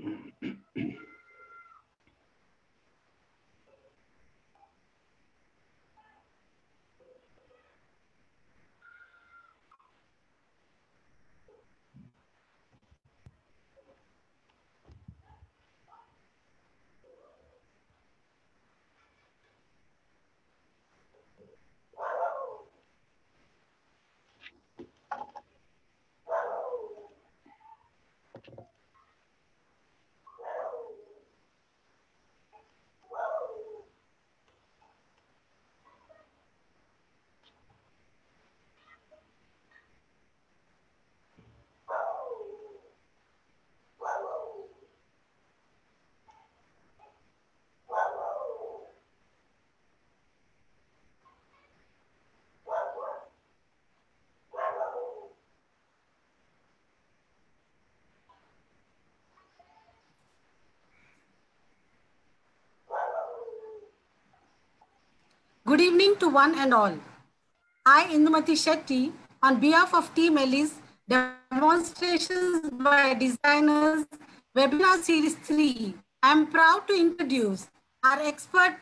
Good evening to one and all. I, Indumati Shetty, on behalf of Team Ellis, Demonstrations by Designers, Webinar Series 3, I am proud to introduce our expert,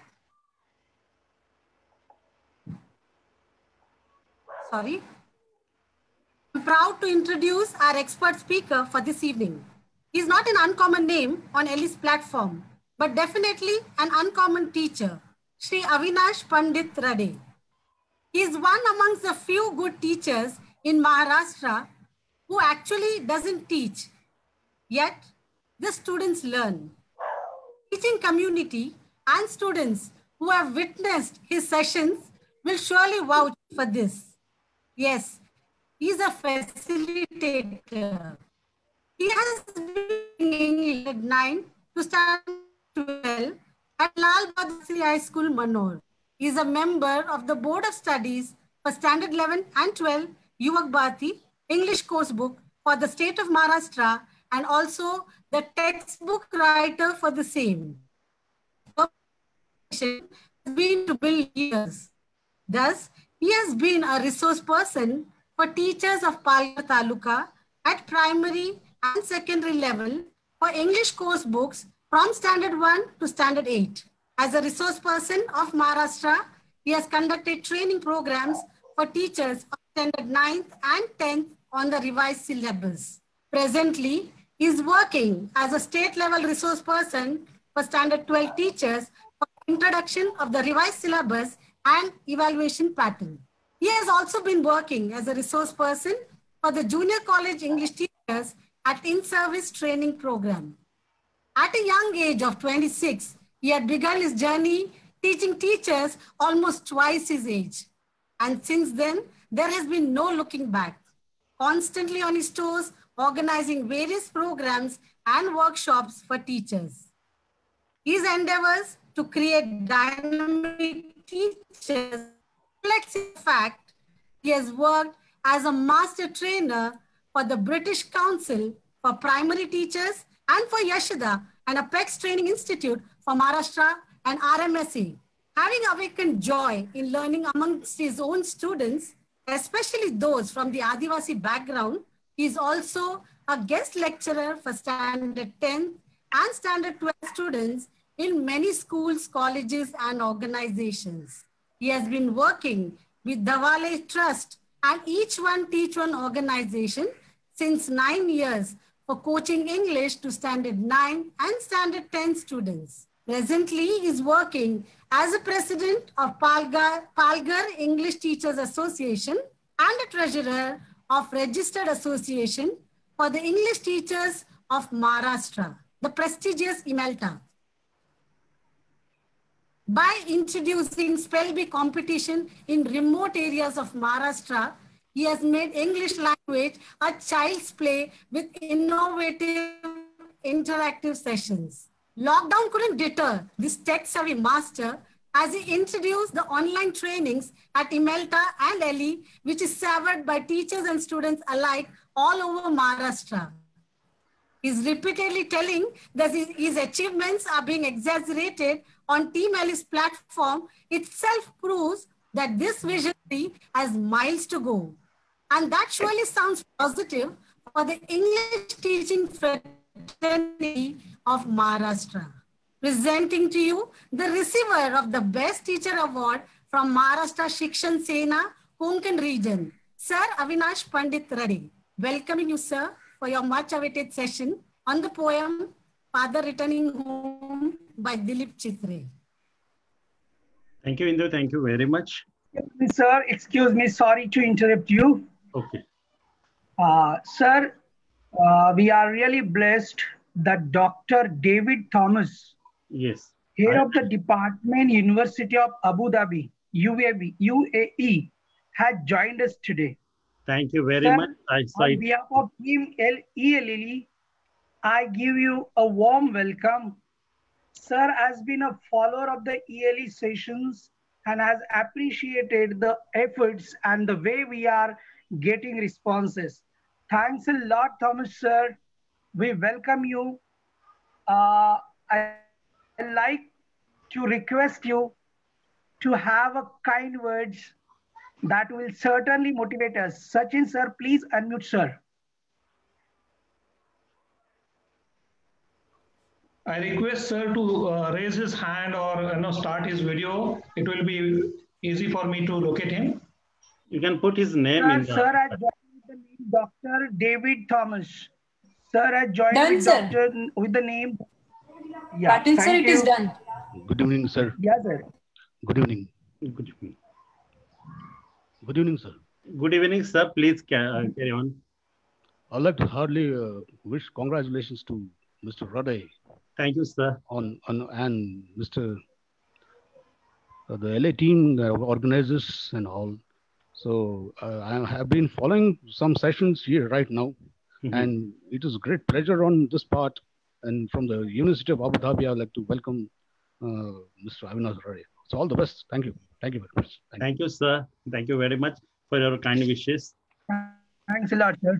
I'm proud to introduce our expert speaker for this evening. He is not an uncommon name on Ellis platform, but definitely an uncommon teacher, Sri Avinash Pandit Rade. He is one amongst the few good teachers in Maharashtra who actually doesn't teach, yet the students learn. Teaching community and students who have witnessed his sessions will surely vouch for this. Yes, he is a facilitator. He has been in English 9 to standard 12 at Lal Bahadur Shastri High School, Manor. He is a member of the Board of Studies for Standard 11 and 12 Yuvak Bharati English course book for the state of Maharashtra and also the textbook writer for the same. Has been to build years. Thus, he has been a resource person for teachers of Palghar Taluka at primary and secondary level for English course books from Standard 1 to Standard 8. As a resource person of Maharashtra, he has conducted training programs for teachers of Standard 9th and 10th on the revised syllabus. Presently, he is working as a state level resource person for Standard 12 teachers for introduction of the revised syllabus and evaluation pattern. He has also been working as a resource person for the junior college English teachers at in-service training program. At a young age of 26, he had begun his journey teaching teachers almost twice his age. And since then, there has been no looking back. Constantly on his toes, organizing various programs and workshops for teachers. His endeavors to create dynamic teachers reflects the fact he has worked as a master trainer for the British Council for Primary Teachers and for Yashoda and Apex Training Institute for Maharashtra and RMSE. Having awakened joy in learning amongst his own students, especially those from the Adivasi background, he is also a guest lecturer for Standard 10 and Standard 12 students in many schools, colleges, and organizations. He has been working with Dawale Trust and Each One Teach One organization since 9 years for coaching English to Standard 9 and Standard 10 students. Presently, he is working as a president of Palghar English Teachers Association and a treasurer of Registered Association for the English Teachers of Maharashtra, the prestigious IMELTA. By introducing Spell Bee competition in remote areas of Maharashtra, he has made English language a child's play with innovative interactive sessions. Lockdown couldn't deter this tech-savvy master as he introduced the online trainings at IMELTA and ELI, which is savored by teachers and students alike all over Maharashtra. He's repeatedly telling that his achievements are being exaggerated on Team Ellis platform itself proves that this visionary has miles to go. And that surely sounds positive for the English teaching fraternity of Maharashtra. Presenting to you the receiver of the Best Teacher Award from Maharashtra Shikshan Sena, Konkan region, Sir Avinash Pandit Reddy. Welcoming you, sir, for your much awaited session on the poem Father Returning Home by Dilip Chitre. Thank you, Indu. Thank you very much. Sir, excuse me. Sorry to interrupt you. Okay. Sir, we are really blessed that Dr. David Thomas, Yes. head of the Department, University of Abu Dhabi, UAE, has joined us today. Thank you very Sir, much. on behalf of Team ELLE, I give you a warm welcome. Sir has been a follower of the ELE sessions and has appreciated the efforts and the way we are getting responses. Thanks a lot, Thomas, sir. We welcome you. I like to request you to have a kind words that will certainly motivate us. Sachin, sir, please unmute, sir. I request sir to raise his hand or start his video. It will be easy for me to locate him. You can put his name in the... Sir has joined with the name Dr. David Thomas. Sir has joined done, with, sir. With the name... Yeah, Patil sir, it is done. Good evening, sir. Yes, sir. Good evening. Good evening. Good evening, sir. Good evening, sir. Please carry on. I'd like to heartily wish congratulations to Mr. Radhe. Thank you, sir. And Mr. The LA team, the organizers and all. So I have been following some sessions here right now, and it is a great pleasure on this part. And from the University of Abu Dhabi, I would like to welcome Mr. Avinash Reddy. So all the best. Thank you. Thank you very much. Thank you, sir. Thank you very much for your kind wishes. Thanks a lot, sir.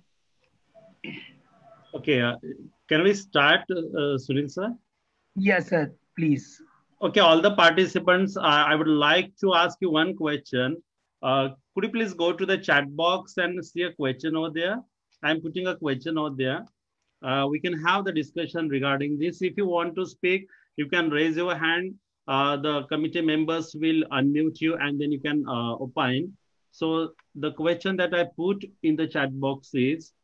Okay, can we start, Sunil, sir? Yes, sir. Please. Okay, all the participants, I would like to ask you one question. Could you please go to the chat box and see a question over there? I'm putting a question over there. We can have the discussion regarding this. If you want to speak, you can raise your hand. The committee members will unmute you and then you can opine. So the question that I put in the chat box is,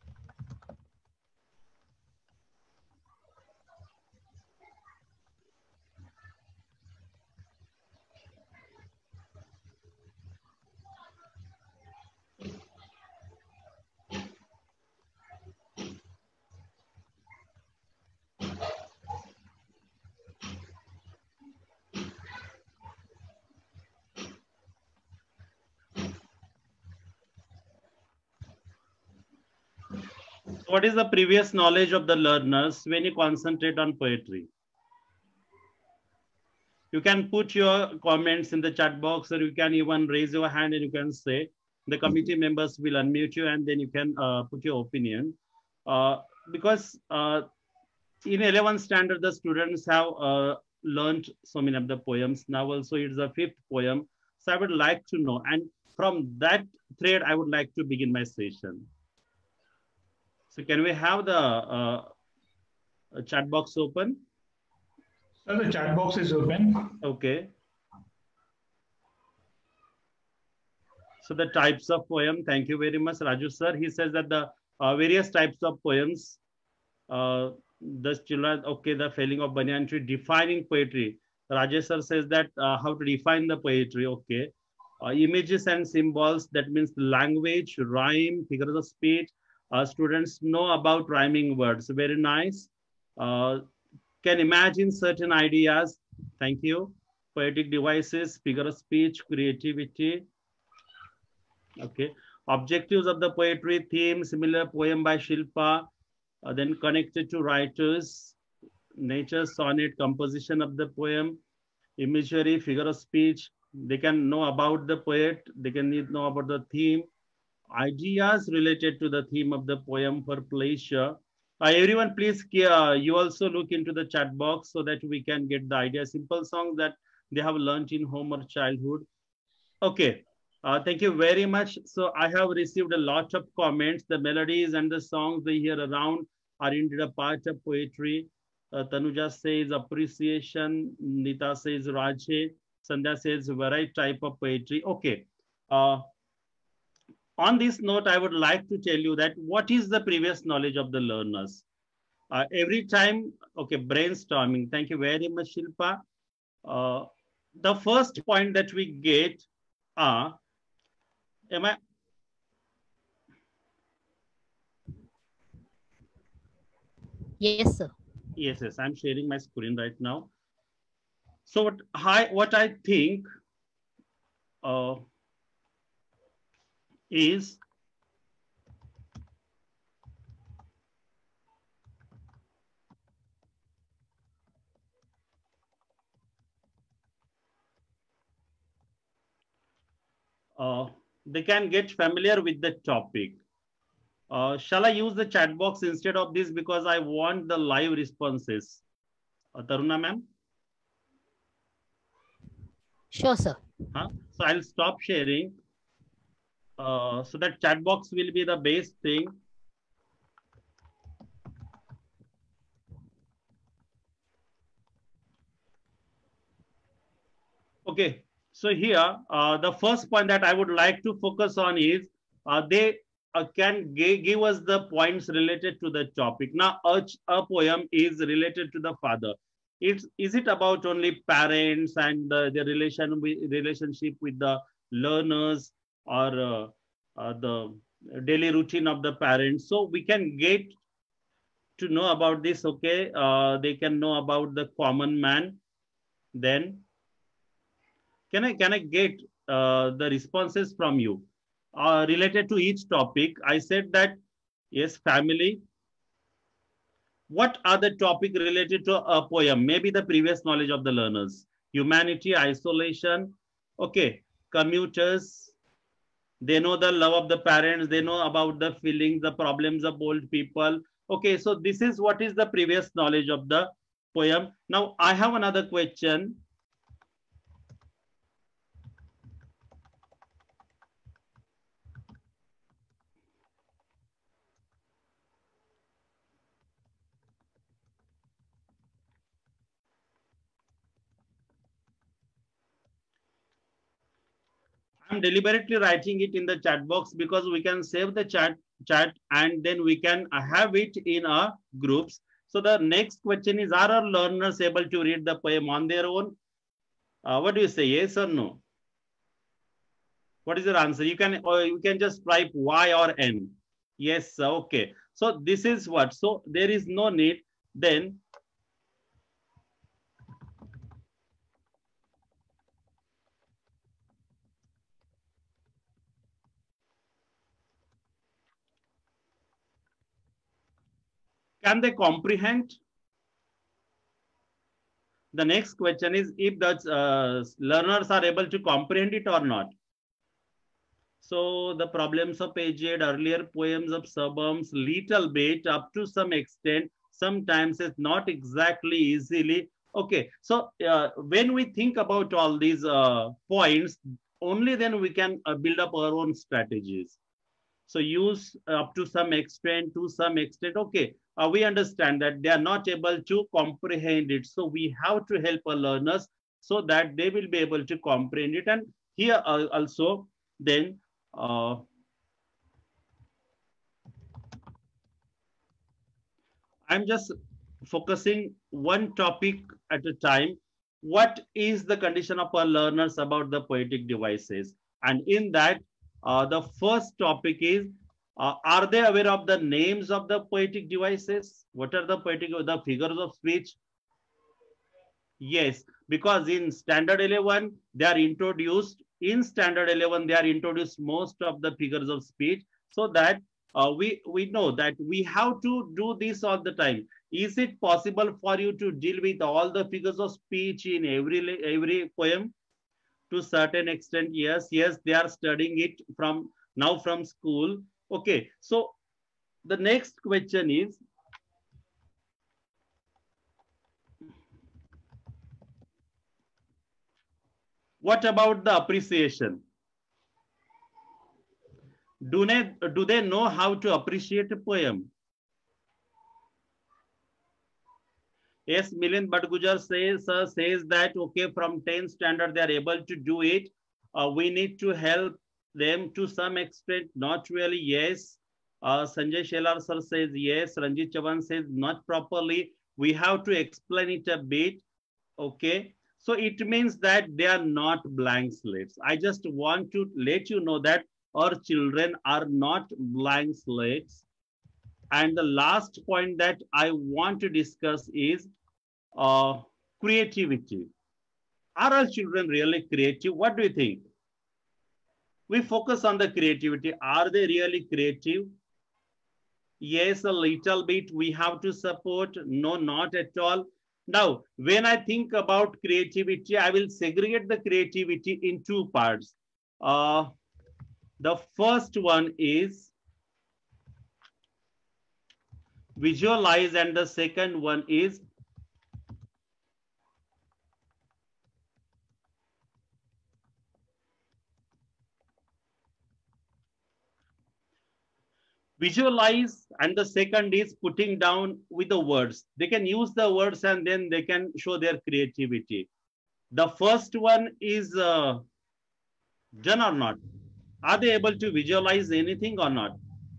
what is the previous knowledge of the learners when you concentrate on poetry? You can put your comments in the chat box, or you can even raise your hand and you can say, the committee members will unmute you and then you can put your opinion. Because in 11th standard, the students have learned so many of the poems. Now also it's the 5th poem. So I would like to know, and from that thread, I would like to begin my session. So can we have the chat box open? Sir, the chat box is open. Okay. So the types of poem, thank you very much, Raju sir. He says that the various types of poems, the children, okay, the felling of banyan tree, defining poetry. Rajesh sir says that how to define the poetry, okay. Images and symbols, that means language, rhyme, figures of speech. Students know about rhyming words, very nice. Can imagine certain ideas, thank you. Poetic devices, figure of speech, creativity. Okay, objectives of the poetry, theme, similar poem by Shilpa, then connected to writers, nature, sonnet, composition of the poem, imagery, figure of speech. They can know about the poet, they can know about the theme, ideas related to the theme of the poem for pleasure. Everyone, please, you also look into the chat box so that we can get the idea. Simple songs that they have learned in home or childhood. Okay, thank you very much. So I have received a lot of comments. The melodies and the songs they hear around are indeed a part of poetry. Tanuja says appreciation. Nita says Raje. Sandhya says variety type of poetry. Okay. On this note, I would like to tell you that what is the previous knowledge of the learners? Every time, okay, brainstorming. Thank you very much, Shilpa. The first point that we get are, am I? Yes, sir. Yes, I'm sharing my screen right now. So what I think is they can get familiar with the topic. Shall I use the chat box instead of this because I want the live responses? Taruna ma'am? Sure, sir. So I'll stop sharing. So that chat box will be the best thing. Okay, so here, the first point that I would like to focus on is they can give us the points related to the topic. Now, a poem is related to the father. Is it about only parents and the relationship with the learners or the daily routine of the parents? So we can get to know about this, okay? They can know about the common man. Then can I get the responses from you related to each topic? I said that yes, family. What are the topic related to a poem? Maybe the previous knowledge of the learners. Humanity, isolation. Okay, commuters. They know the love of the parents. They know about the feelings, the problems of old people. Okay, so this is what is the previous knowledge of the poem. Now I have another question. I'm deliberately writing it in the chat box because we can save the chat and then we can have it in our groups. So the next question is, are our learners able to read the poem on their own? What do you say, yes or no? What is your answer? You can just type Y or N. Yes, okay. So this is what. So there is no need. Then can they comprehend? The next question is if the learners are able to comprehend it or not. So the problems of aged, earlier poems of suburbs, little bit up to some extent, sometimes it's not exactly easily. Okay, so when we think about all these points, only then we can build up our own strategies. So use up to some extent, okay, we understand that they are not able to comprehend it. So we have to help our learners so that they will be able to comprehend it. And here also, then I'm just focusing one topic at a time. What is the condition of our learners about the poetic devices? And in that, the first topic is, are they aware of the names of the poetic devices? What are the figures of speech? Yes, because in standard 11, they are introduced. In standard 11, they are introduced most of the figures of speech so that we know that we have to do this all the time. Is it possible for you to deal with all the figures of speech in every poem? To certain extent, yes, they are studying it from school. Okay, so the next question is, what about the appreciation? Do they know how to appreciate a poem? Yes, Milind Bhatgujar says that, okay, from 10th standard, they are able to do it. We need to help them to some extent. Not really, yes. Sanjay Shelar sir says yes. Ranjit Chavan says not properly. We have to explain it a bit. Okay. So it means that they are not blank slates. I just want to let you know that our children are not blank slates. And the last point that I want to discuss is creativity. Are our children really creative? What do you think? We focus on the creativity. Are they really creative? Yes, a little bit. We have to support. No, not at all. Now, when I think about creativity, I will segregate the creativity in two parts. The first one is visualize, and the second one is visualize, and the second is putting down with the words. They can use the words and then they can show their creativity. The first one is done or not? Are they able to visualize anything or not?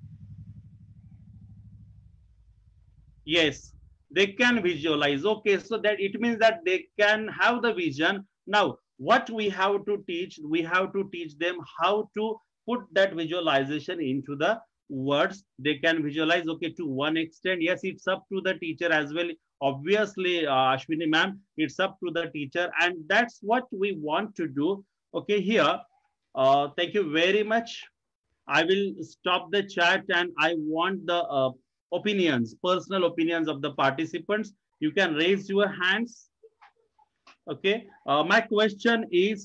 Yes, they can visualize. Okay, so that it means that they can have the vision. Now, what we have to teach them how to put that visualization into the words. They can visualize, okay, to one extent. Yes, it's up to the teacher as well. Obviously, Ashwini ma'am, it's up to the teacher, and that's what we want to do. Okay, here, thank you very much. I will stop the chat, and I want the opinions, personal opinions of the participants. You can raise your hands. Okay, my question is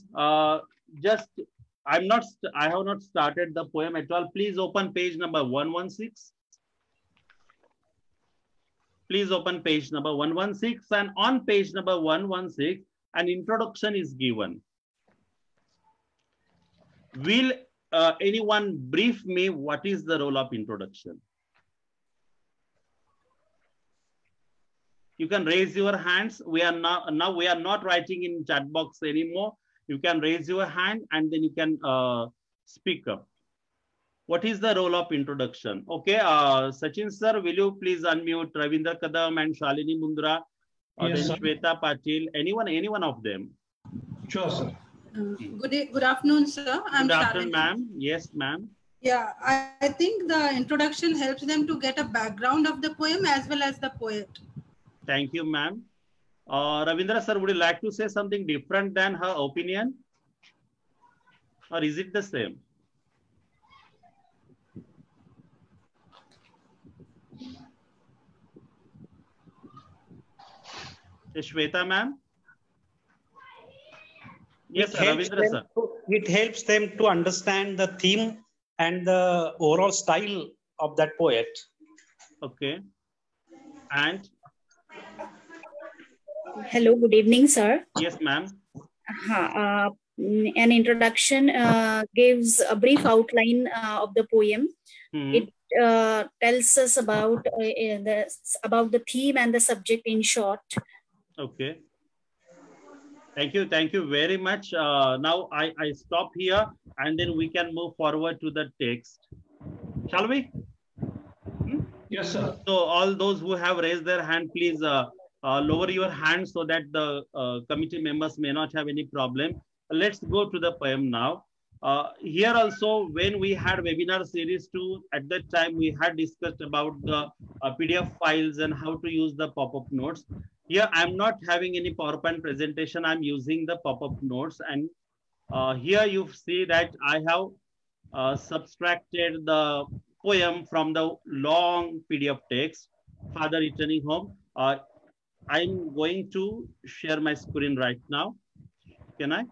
I have not started the poem at all. Please open page number 116. Please open page number 116, and on page number 116, an introduction is given. Will anyone brief me what is the role of introduction? You can raise your hands. We are now we are not writing in chat box anymore. You can raise your hand and then you can speak up. What is the role of introduction? Okay, Sachin sir, will you please unmute Ravindra Kadam and Shalini Mundra, Yes, then Shweta Patil, anyone of them? Sure, sir. Good afternoon, sir. Good afternoon, ma'am. Yes, ma'am. Yeah, I think the introduction helps them to get a background of the poem as well as the poet. Thank you, ma'am. Ravindra sir, would you like to say something different than her opinion? Or is it the same? Shweta ma'am? Yes, Ravindra sir. It helps them to understand the theme and the overall style of that poet. Okay. And? Hello, good evening, sir. Yes, ma'am. An introduction gives a brief outline of the poem. It tells us about the theme and the subject in short. Okay. Thank you very much. Now I stop here and then we can move forward to the text. Shall we? Yes, sir. So all those who have raised their hand, please lower your hand so that the committee members may not have any problem. Let's go to the poem now. Here also, when we had webinar series 2, at that time we had discussed about the PDF files and how to use the pop-up notes. Here I'm not having any PowerPoint presentation. I'm using the pop-up notes, and here you see that I have subtracted the poem from the long PDF text, Father Returning Home. I'm going to share my screen right now. Can I?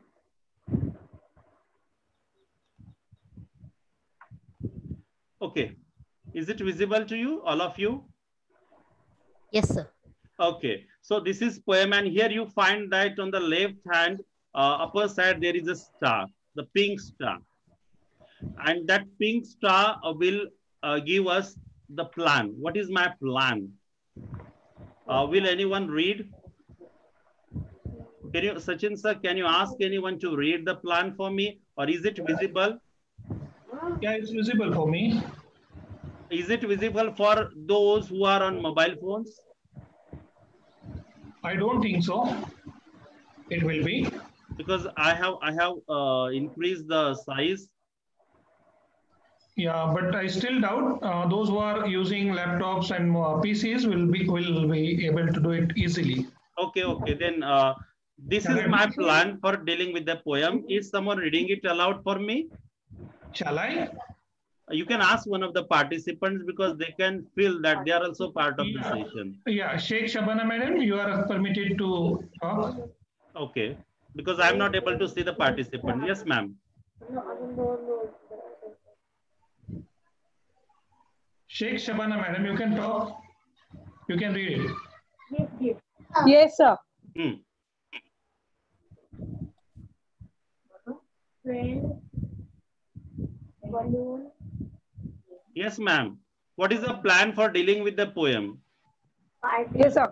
Okay. Is it visible to you, all of you? Yes, sir. Okay. So this is poem, and here you find that on the left hand upper side there is a star, the pink star. And that pink star will give us the plan. What is my plan? Will anyone read? Can you, Sachin sir, can you ask anyone to read the plan for me, or is it visible? Yeah, it's visible for me. Is it visible for those who are on mobile phones? I don't think so. It will be. Because I have increased the size. Yeah, but I still doubt those who are using laptops and PCs will be able to do it easily. Okay. Then this is my plan for dealing with the poem. Is someone reading it aloud for me? Shall I? You can ask one of the participants because they can feel that they are also part of the session. Yeah, Sheikh Shabana madam, you are permitted to talk. Okay, because I'm not able to see the participant. Yes, ma'am. Sheikh Shabana madam, you can talk. You can read it. Yes, sir. Yes, ma'am. What is the plan for dealing with the poem? Yes, sir.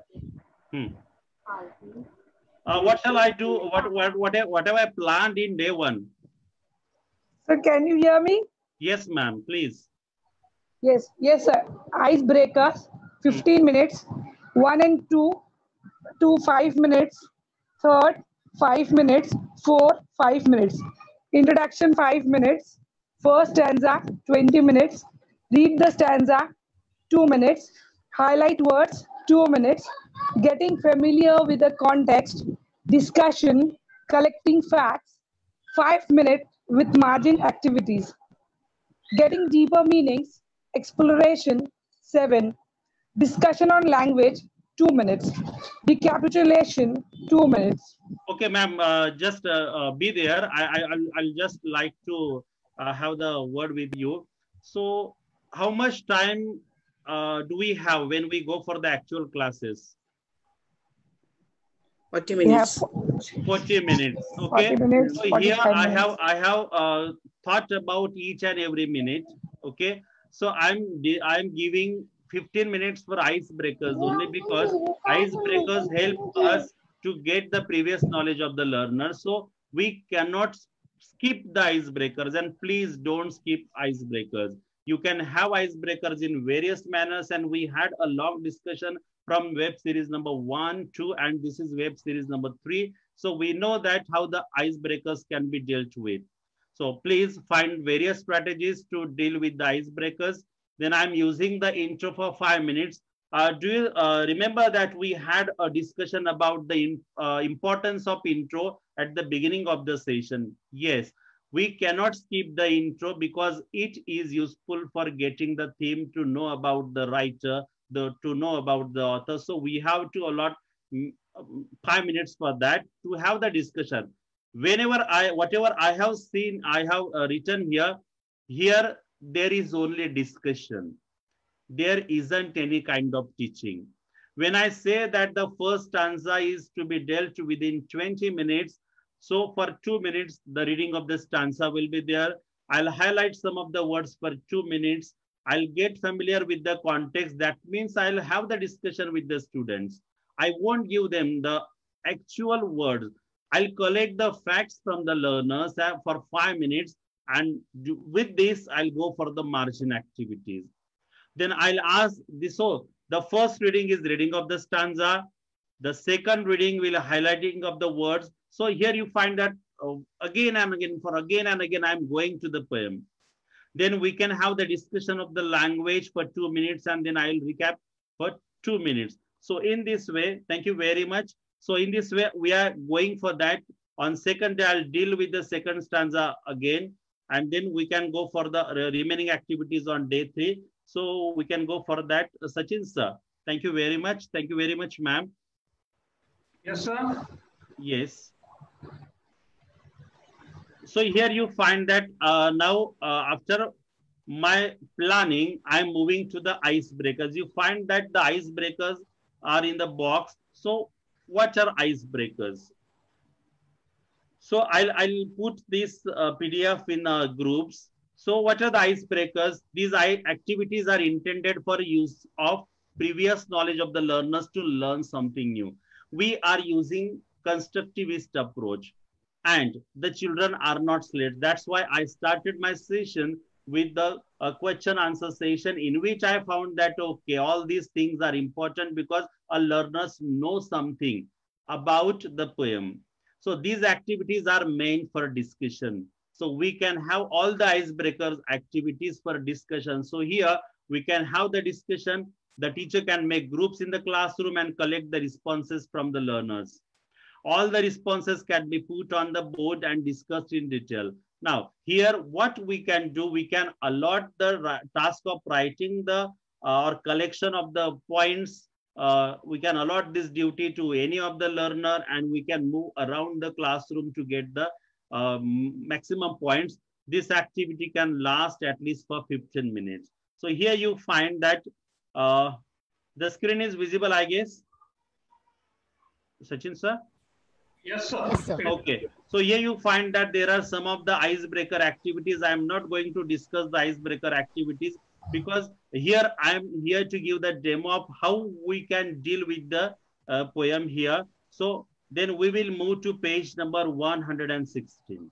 What shall I do? Whatever I planned in day 1. Sir, can you hear me? Yes, ma'am. Please. Yes, sir. Icebreakers, 15 minutes. 1 and 2, 5 minutes. Third, 5 minutes. 4, 5 minutes. Introduction, 5 minutes. First stanza, 20 minutes. Read the stanza, 2 minutes. Highlight words, 2 minutes. Getting familiar with the context. Discussion, collecting facts, 5 minutes with margin activities. Getting deeper meanings, exploration, 7. Discussion on language, 2 minutes. Recapitulation, 2 minutes. Okay, ma'am, just be there. I'll just like to have the word with you. So how much time do we have when we go for the actual classes? 40 minutes. 40 minutes. Okay. 40 minutes, so here I minutes. have thought about each and every minute. Okay. So I'm giving 15 minutes for icebreakers only because icebreakers help us to get the previous knowledge of the learner. So we cannot skip the icebreakers, and please don't skip icebreakers. You can have icebreakers in various manners, and we had a long discussion from web series number 1, 2, and this is web series number 3. So we know that how the icebreakers can be dealt with. So please find various strategies to deal with the icebreakers. Then I'm using the intro for 5 minutes. Do you remember that we had a discussion about the importance of intro at the beginning of the session? Yes, we cannot skip the intro because it is useful for getting the theme, to know about the writer, to know about the author. So we have to allot 5 minutes for that to have the discussion. Whatever I have seen, I have written here there is only discussion. There isn't any kind of teaching. When I say that the first stanza is to be dealt within 20 minutes, so for 2 minutes, the reading of the stanza will be there. I'll highlight some of the words for 2 minutes. I'll get familiar with the context. That means I'll have the discussion with the students. I won't give them the actual words. I'll collect the facts from the learners for 5 minutes. And with this, I'll go for the margin activities. Then I'll ask this. So the first reading is reading of the stanza. The second reading will highlighting of the words. So here you find that again and again, I'm going to the poem. Then we can have the discussion of the language for 2 minutes, and then I'll recap for 2 minutes. So in this way, thank you very much. So in this way, we are going for that. On second day, I'll deal with the second stanza again, and then we can go for the remaining activities on day 3. So we can go for that. Sachin sir, thank you very much. Thank you very much, ma'am. Yes, sir. Yes. So here you find that now after my planning, I'm moving to the icebreakers. You find that the icebreakers are in the box. So what are icebreakers? So I'll put this PDF in groups. So what are the icebreakers? These activities are intended for use of previous knowledge of the learners to learn something new. We are using constructivist approach, and the children are not slates. That's why I started my session with the question answer session, in which I found that, okay, all these things are important because our learners know something about the poem. So these activities are meant for discussion. So we can have all the icebreakers activities for discussion. So here we can have the discussion. The teacher can make groups in the classroom and collect the responses from the learners. All the responses can be put on the board and discussed in detail. Now, here what we can do, we can allot the task of writing the or collection of the points. We can allot this duty to any of the learner, and we can move around the classroom to get the maximum points. This activity can last at least for 15 minutes. So here you find that the screen is visible, I guess. Sachin sir? Yes, sir. Yes, sir. Okay. So here you find that there are some of the icebreaker activities. I am not going to discuss the icebreaker activities because here I am here to give the demo of how we can deal with the poem here. So then we will move to page number 116.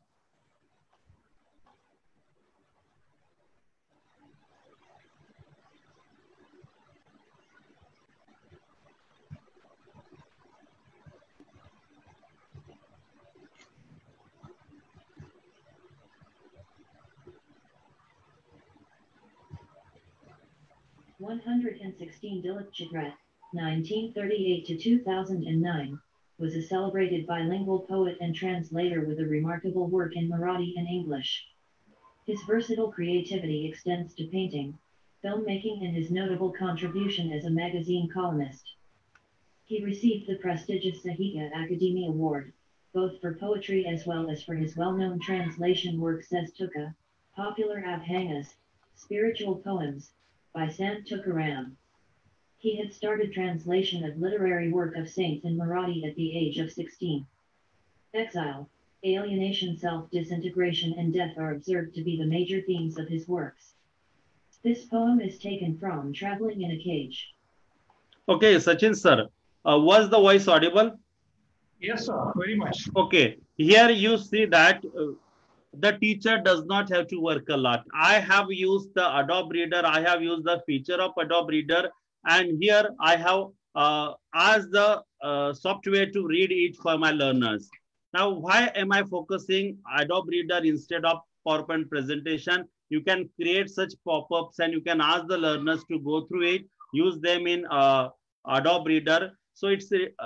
Dilip Chitrat, 1938 to 2009, was a celebrated bilingual poet and translator with a remarkable work in Marathi and English. His versatile creativity extends to painting, filmmaking, and his notable contribution as a magazine columnist. He received the prestigious Sahitya Akademi Award, both for poetry as well as for his well-known translation work Says Tuka, popular Abhangas, spiritual poems, by Sant Tukaram. He had started translation of literary work of saints in Marathi at the age of 16. Exile, alienation, self-disintegration, and death are observed to be the major themes of his works. This poem is taken from Traveling in a Cage. Okay, Sachin sir, was the voice audible? Yes, sir, very much. Okay, here you see that the teacher does not have to work a lot. I have used the Adobe Reader. I have used the feature of Adobe Reader. And here I have asked the software to read it for my learners. Now, why am I focusing Adobe Reader instead of PowerPoint presentation? You can create such pop-ups and you can ask the learners to go through it, use them in Adobe Reader. So it's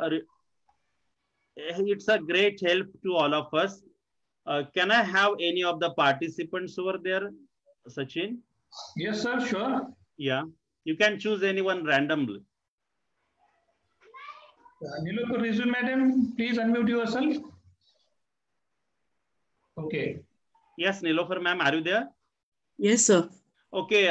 a great help to all of us. Can I have any of the participants over there, Sachin? Yes, sir, sure. Yeah, you can choose anyone randomly. Nilofar Rizvi, madam, please unmute yourself. Okay. Yes, Nilofar ma'am, are you there? Yes, sir. Okay,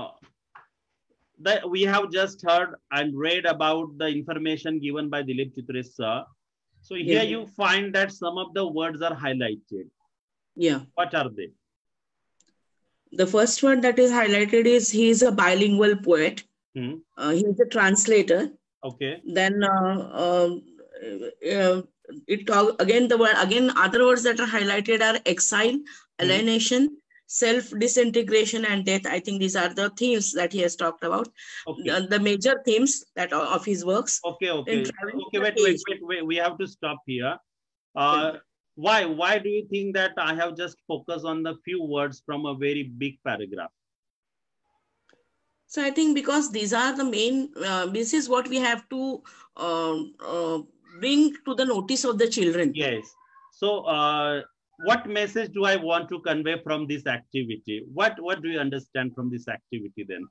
we have just heard and read about the information given by Dilip Chitrat sir. So here you find that some of the words are highlighted. Yeah. What are they? The first one that is highlighted is he is a bilingual poet. He is a translator. Okay. Then it talk again. The word again. Other words that are highlighted are exile, alienation, self-disintegration, and death. I think these are the themes that he has talked about. Okay. The major themes that are of his works. Okay. Okay. Wait. We have to stop here. Why do you think that I have just focused on the few words from a very big paragraph? So I think because these are the main, this is what we have to bring to the notice of the children. Yes. So what message do I want to convey from this activity? What do you understand from this activity then?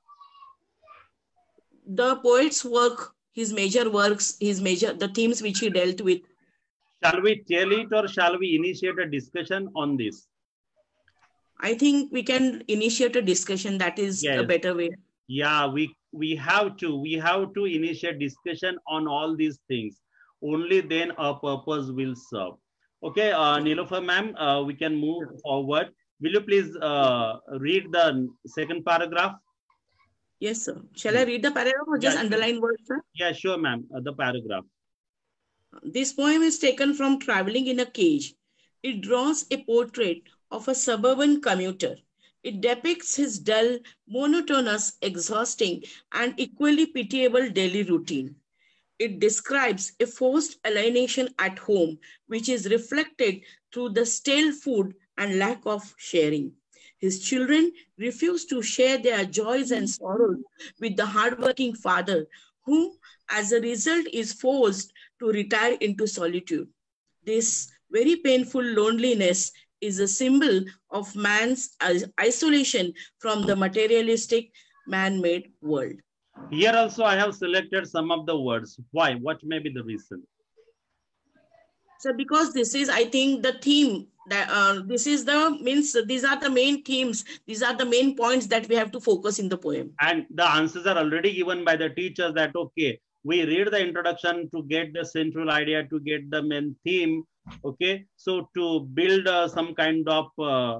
The poet's work, his major works, the themes which he dealt with. Shall we tell it or shall we initiate a discussion on this? I think we can initiate a discussion. That is a better way. Yeah, we have to initiate discussion on all these things. Only then our purpose will serve. Okay, Nilofar ma'am, we can move forward. Will you please read the second paragraph? Yes, sir. Shall I read the paragraph or just underline words, sir? Yeah, sure, ma'am. The paragraph. This poem is taken from Traveling in a Cage. It draws a portrait of a suburban commuter. It depicts his dull, monotonous, exhausting, and equally pitiable daily routine. It describes a forced alienation at home, which is reflected through the stale food and lack of sharing. His children refuse to share their joys and sorrows with the hardworking father, who, as a result, is forced to retire into solitude. This very painful loneliness is a symbol of man's isolation from the materialistic, man-made world. Here also I have selected some of the words. Why? What may be the reason? So because this is, I think, the theme that these are the main themes. These are the main points that we have to focus in the poem. And the answers are already given by the teachers that, okay, we read the introduction to get the central idea, to get the main theme. Okay, so to build some kind of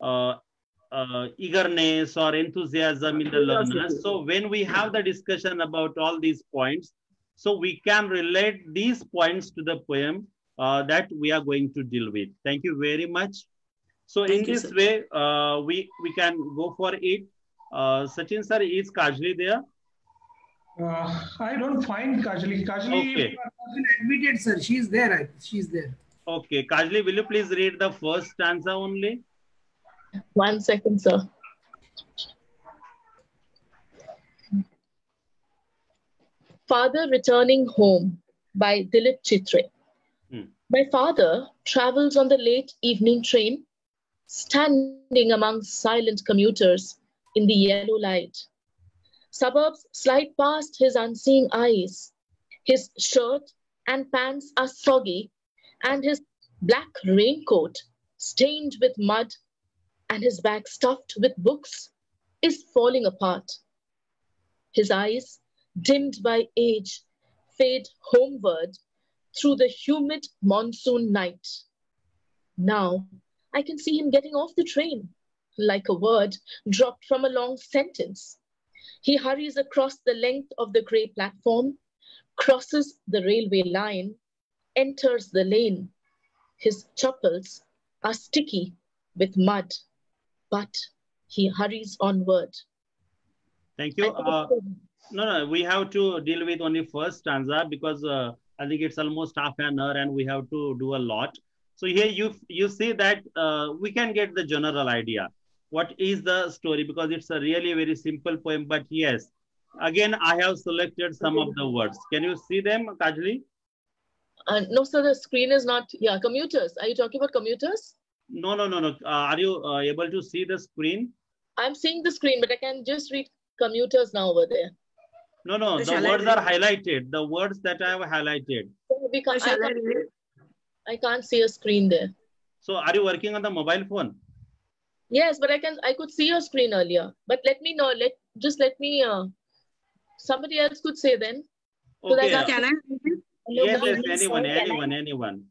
eagerness or enthusiasm in the learners. So when we have the discussion about all these points, so we can relate these points to the poem that we are going to deal with. Thank you very much. So in this way, we can go for it. Sachin sir, is Kajli there? I don't find Kajli. Kajli okay. Admitted, sir. She's there. She's there. Okay, Kajli, will you please read the first stanza only? 1 second, sir. Father Returning Home by Dilip Chitre. My father travels on the late evening train, standing among silent commuters in the yellow light. Suburbs slide past his unseeing eyes. His shirt and pants are soggy, and his black raincoat, stained with mud, and his bag stuffed with books, is falling apart. His eyes, dimmed by age, fade homeward through the humid monsoon night. Now I can see him getting off the train, like a word dropped from a long sentence. He hurries across the length of the grey platform, crosses the railway line, enters the lane. His chappals are sticky with mud, but he hurries onward. Thank you. No, we have to deal with only first stanza because I think it's almost half an hour and we have to do a lot. So here you see that we can get the general idea. What is the story? Because it's a really very simple poem, but yes, again, I have selected some of the words. Can you see them, Kajli? No, sir, the screen is not, commuters. Are you talking about commuters? No. Are you able to see the screen? I'm seeing the screen, but I can just read commuters now over there. No, the words are highlighted. The words that I have highlighted. I can't see a screen there. So are you working on the mobile phone? Yes, but I could see your screen earlier. But let me know. Let me. Somebody else could say then. Okay. Can I? Yes, anyone.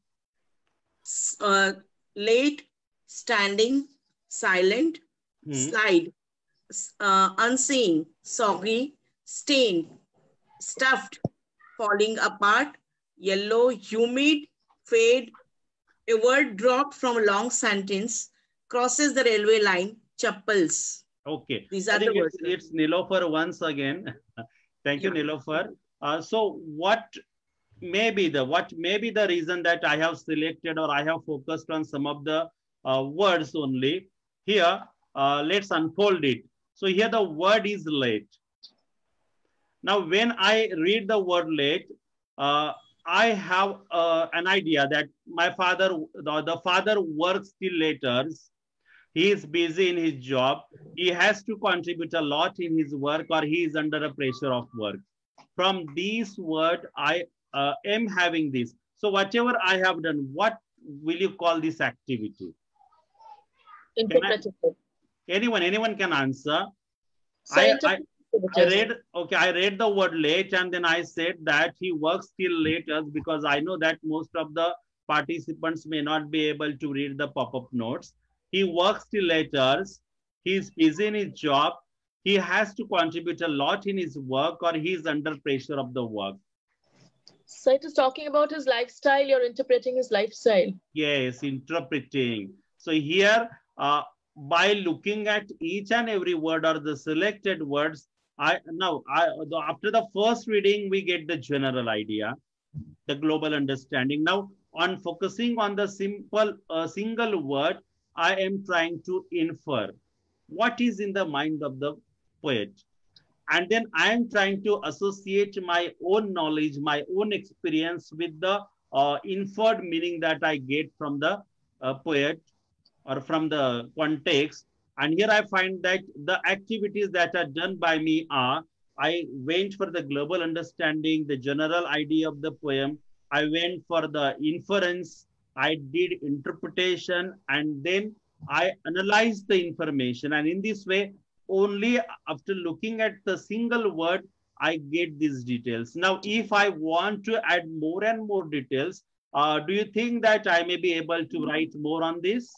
Late, standing, silent, slide, unseen, soggy, stained, stuffed, falling apart, yellow, humid, fade, a word dropped from a long sentence, crosses the railway line, chappals. Okay. These are the words. It's Nilofer once again. Thank you, Nilofer. So what may be the reason that I have selected or I have focused on some of the words only? Here, let's unfold it. So here the word is late. Now, when I read the word late, I have an idea that my father, the father works till late hours. He is busy in his job. He has to contribute a lot in his work or he is under a pressure of work. From this word, I am having this. So whatever I have done, what will you call this activity? Interpretive. Anyone can answer. I read the word late and then I said that he works till late hours because I know that most of the participants may not be able to read the pop-up notes. He works till late hours. He is busy in his job. he has to contribute a lot in his work, or he is under pressure of the work? So it is talking about his lifestyle. You're interpreting his lifestyle. Yes, interpreting. So here, by looking at each and every word or the selected words, after the first reading, we get the general idea, the global understanding. Now, on focusing on the single word, I am trying to infer what is in the mind of the poet. And then I am trying to associate my own knowledge, my own experience with the inferred meaning that I get from the poet or from the context. And here I find that the activities that are done by me are, I went for the global understanding, the general idea of the poem. I went for the inference. I did interpretation, and then I analyzed the information. And in this way, only after looking at the single word, I get these details. Now, if I want to add more and more details, do you think that I may be able to write more on this?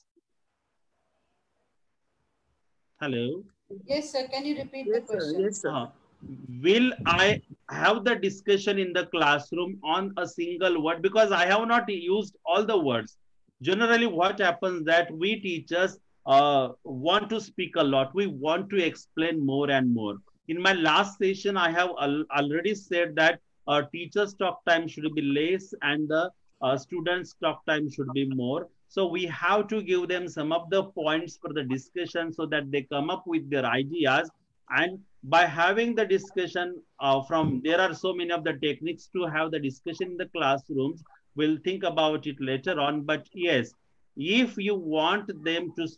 Hello? Yes, sir. Can you repeat the question? Yes, sir. Will I have the discussion in the classroom on a single word? Because I have not used all the words. Generally, what happens that we teachers want to speak a lot. We want to explain more and more. In my last session, I have already said that teachers' talk time should be less and the students' talk time should be more. So we have to give them some of the points for the discussion so that they come up with their ideas. And by having the discussion there are so many of the techniques to have the discussion in the classrooms. We'll think about it later on. But yes, if you want them to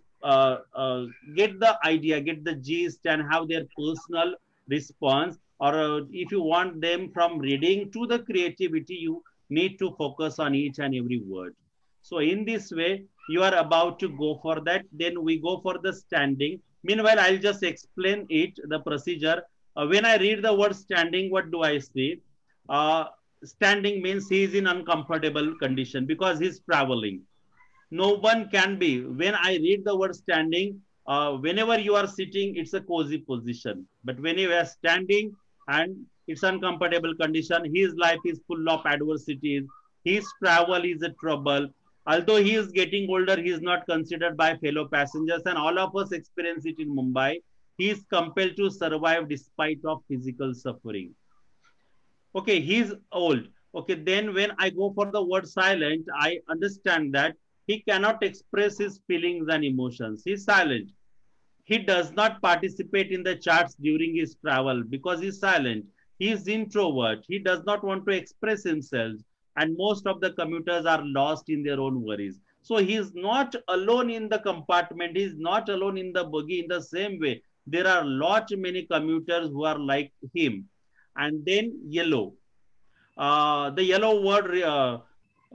get the idea, get the gist and have their personal response, or if you want them from reading to the creativity, you need to focus on each and every word. So in this way, you are about to go for that. Then we go for the standing. Meanwhile, I'll just explain it, the procedure. When I read the word standing, what do I see? Standing means he is in uncomfortable condition because he's traveling. No one can be. When I read the word standing, whenever you are sitting, it's a cozy position. But when you are standing and it's uncomfortable condition, his life is full of adversities. His travel is a trouble. Although he is getting older, he is not considered by fellow passengers, and all of us experience it in Mumbai. He is compelled to survive despite of physical suffering. Okay, he's old. Okay, then when I go for the word silent, I understand that he cannot express his feelings and emotions. He's silent. He does not participate in the chats during his travel because he's silent. He is introvert. He does not want to express himself. And most of the commuters are lost in their own worries. So he is not alone in the compartment. He is not alone in the bogie. In the same way, there are many commuters who are like him. And then yellow. The yellow word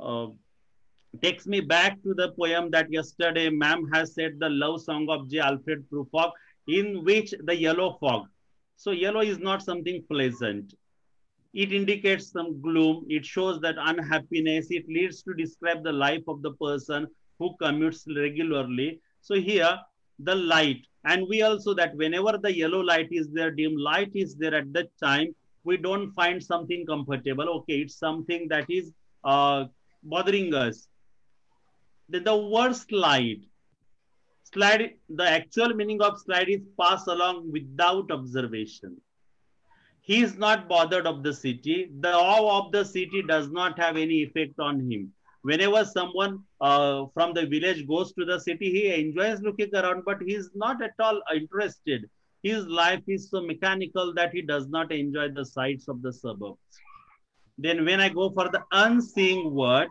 takes me back to the poem that yesterday ma'am has said, the love song of J. Alfred Prufrock, in which the yellow fog. So yellow is not something pleasant. It indicates some gloom. It shows that unhappiness. It leads to describe the life of the person who commutes regularly. So here, the light. And we also that whenever the yellow light is there, dim light is there at that time, we don't find something comfortable. Okay, it's something that is bothering us. The word slide. Slide, the actual meaning of slide is pass along without observation. He is not bothered of the city. The awe of the city does not have any effect on him. Whenever someone from the village goes to the city, he enjoys looking around, but he is not at all interested. His life is so mechanical that he does not enjoy the sights of the suburbs. Then when I go for the unseeing word,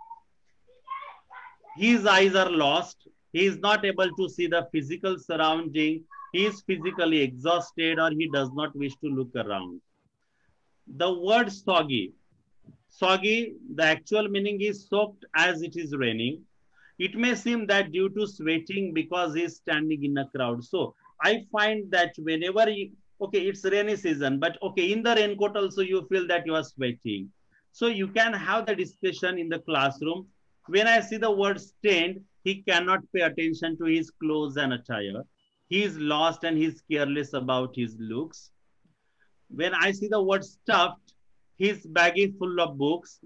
his eyes are lost. He is not able to see the physical surrounding. He is physically exhausted, or he does not wish to look around. The word soggy. Soggy, the actual meaning is soaked as it is raining. It may seem that due to sweating because he is standing in a crowd. So I find that whenever okay, it's rainy season, but okay, in the raincoat also you feel that you are sweating. So you can have the discussion in the classroom. When I see the word stained, he cannot pay attention to his clothes and attire. He is lost and he's careless about his looks. When I see the word stuffed, his bag is full of books.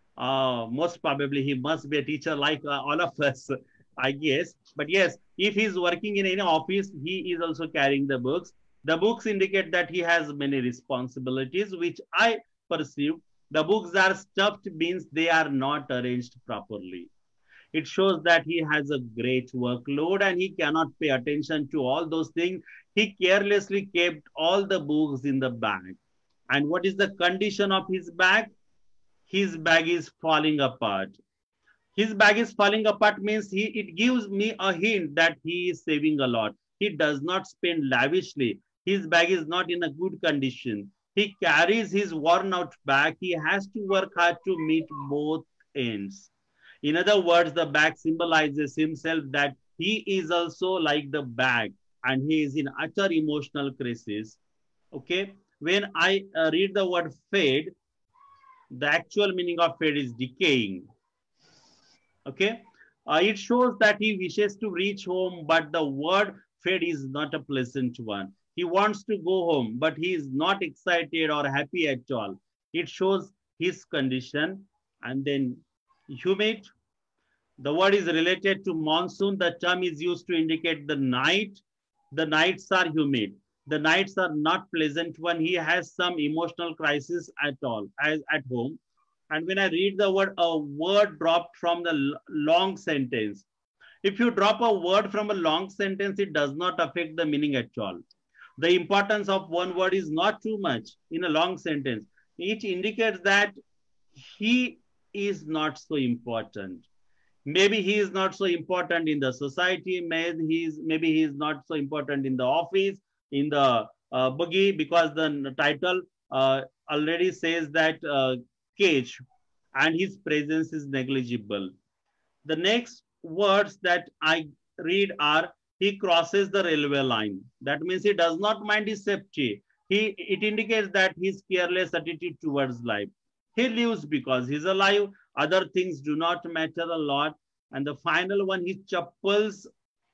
Most probably he must be a teacher like all of us, I guess. But yes, if he's working in any office, he is also carrying the books. The books indicate that he has many responsibilities, which I perceive. The books are stuffed means they are not arranged properly. It shows that he has a great workload and he cannot pay attention to all those things. He carelessly kept all the books in the bag. And what is the condition of his bag? His bag is falling apart. His bag is falling apart means it gives me a hint that he is saving a lot. He does not spend lavishly. His bag is not in a good condition. He carries his worn out bag. He has to work hard to meet both ends. In other words, the bag symbolizes himself that he is also like the bag and he is in utter emotional crisis. Okay. When I read the word fade, the actual meaning of fade is decaying. Okay. It shows that he wishes to reach home, but the word fade is not a pleasant one. He wants to go home, but he is not excited or happy at all. It shows his condition. And then humid, the word is related to monsoon. The term is used to indicate the night. The nights are humid. The nights are not pleasant when he has some emotional crisis at all, as at home. And when I read the word, a word dropped from the long sentence. If you drop a word from a long sentence, it does not affect the meaning at all. The importance of one word is not too much in a long sentence. It indicates that he is not so important. Maybe he is not so important in the society. Maybe he is not so important in the office, in the boogie, because the title already says that cage, and his presence is negligible. The next words that I read are, he crosses the railway line. That means he does not mind his safety. It indicates that his careless attitude towards life. He lives because he's alive. Other things do not matter a lot. And the final one, his chappals,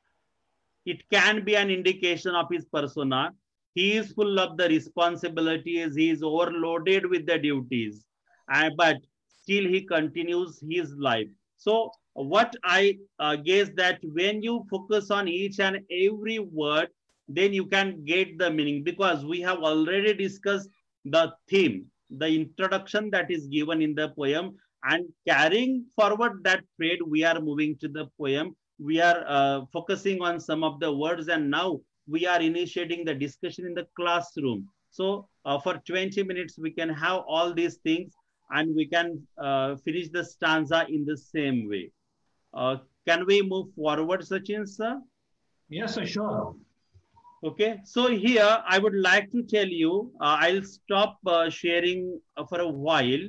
it can be an indication of his persona. He is full of the responsibilities. He is overloaded with the duties. But still he continues his life. So what I guess that when you focus on each and every word, then you can get the meaning, because we have already discussed the theme, the introduction that is given in the poem, and carrying forward that thread, we are moving to the poem. We are focusing on some of the words, and now we are initiating the discussion in the classroom. So for 20 minutes, we can have all these things and we can finish the stanza in the same way. Can we move forward, Sachin, sir? Yes, sir, sure. Okay, so here I would like to tell you, I'll stop sharing for a while.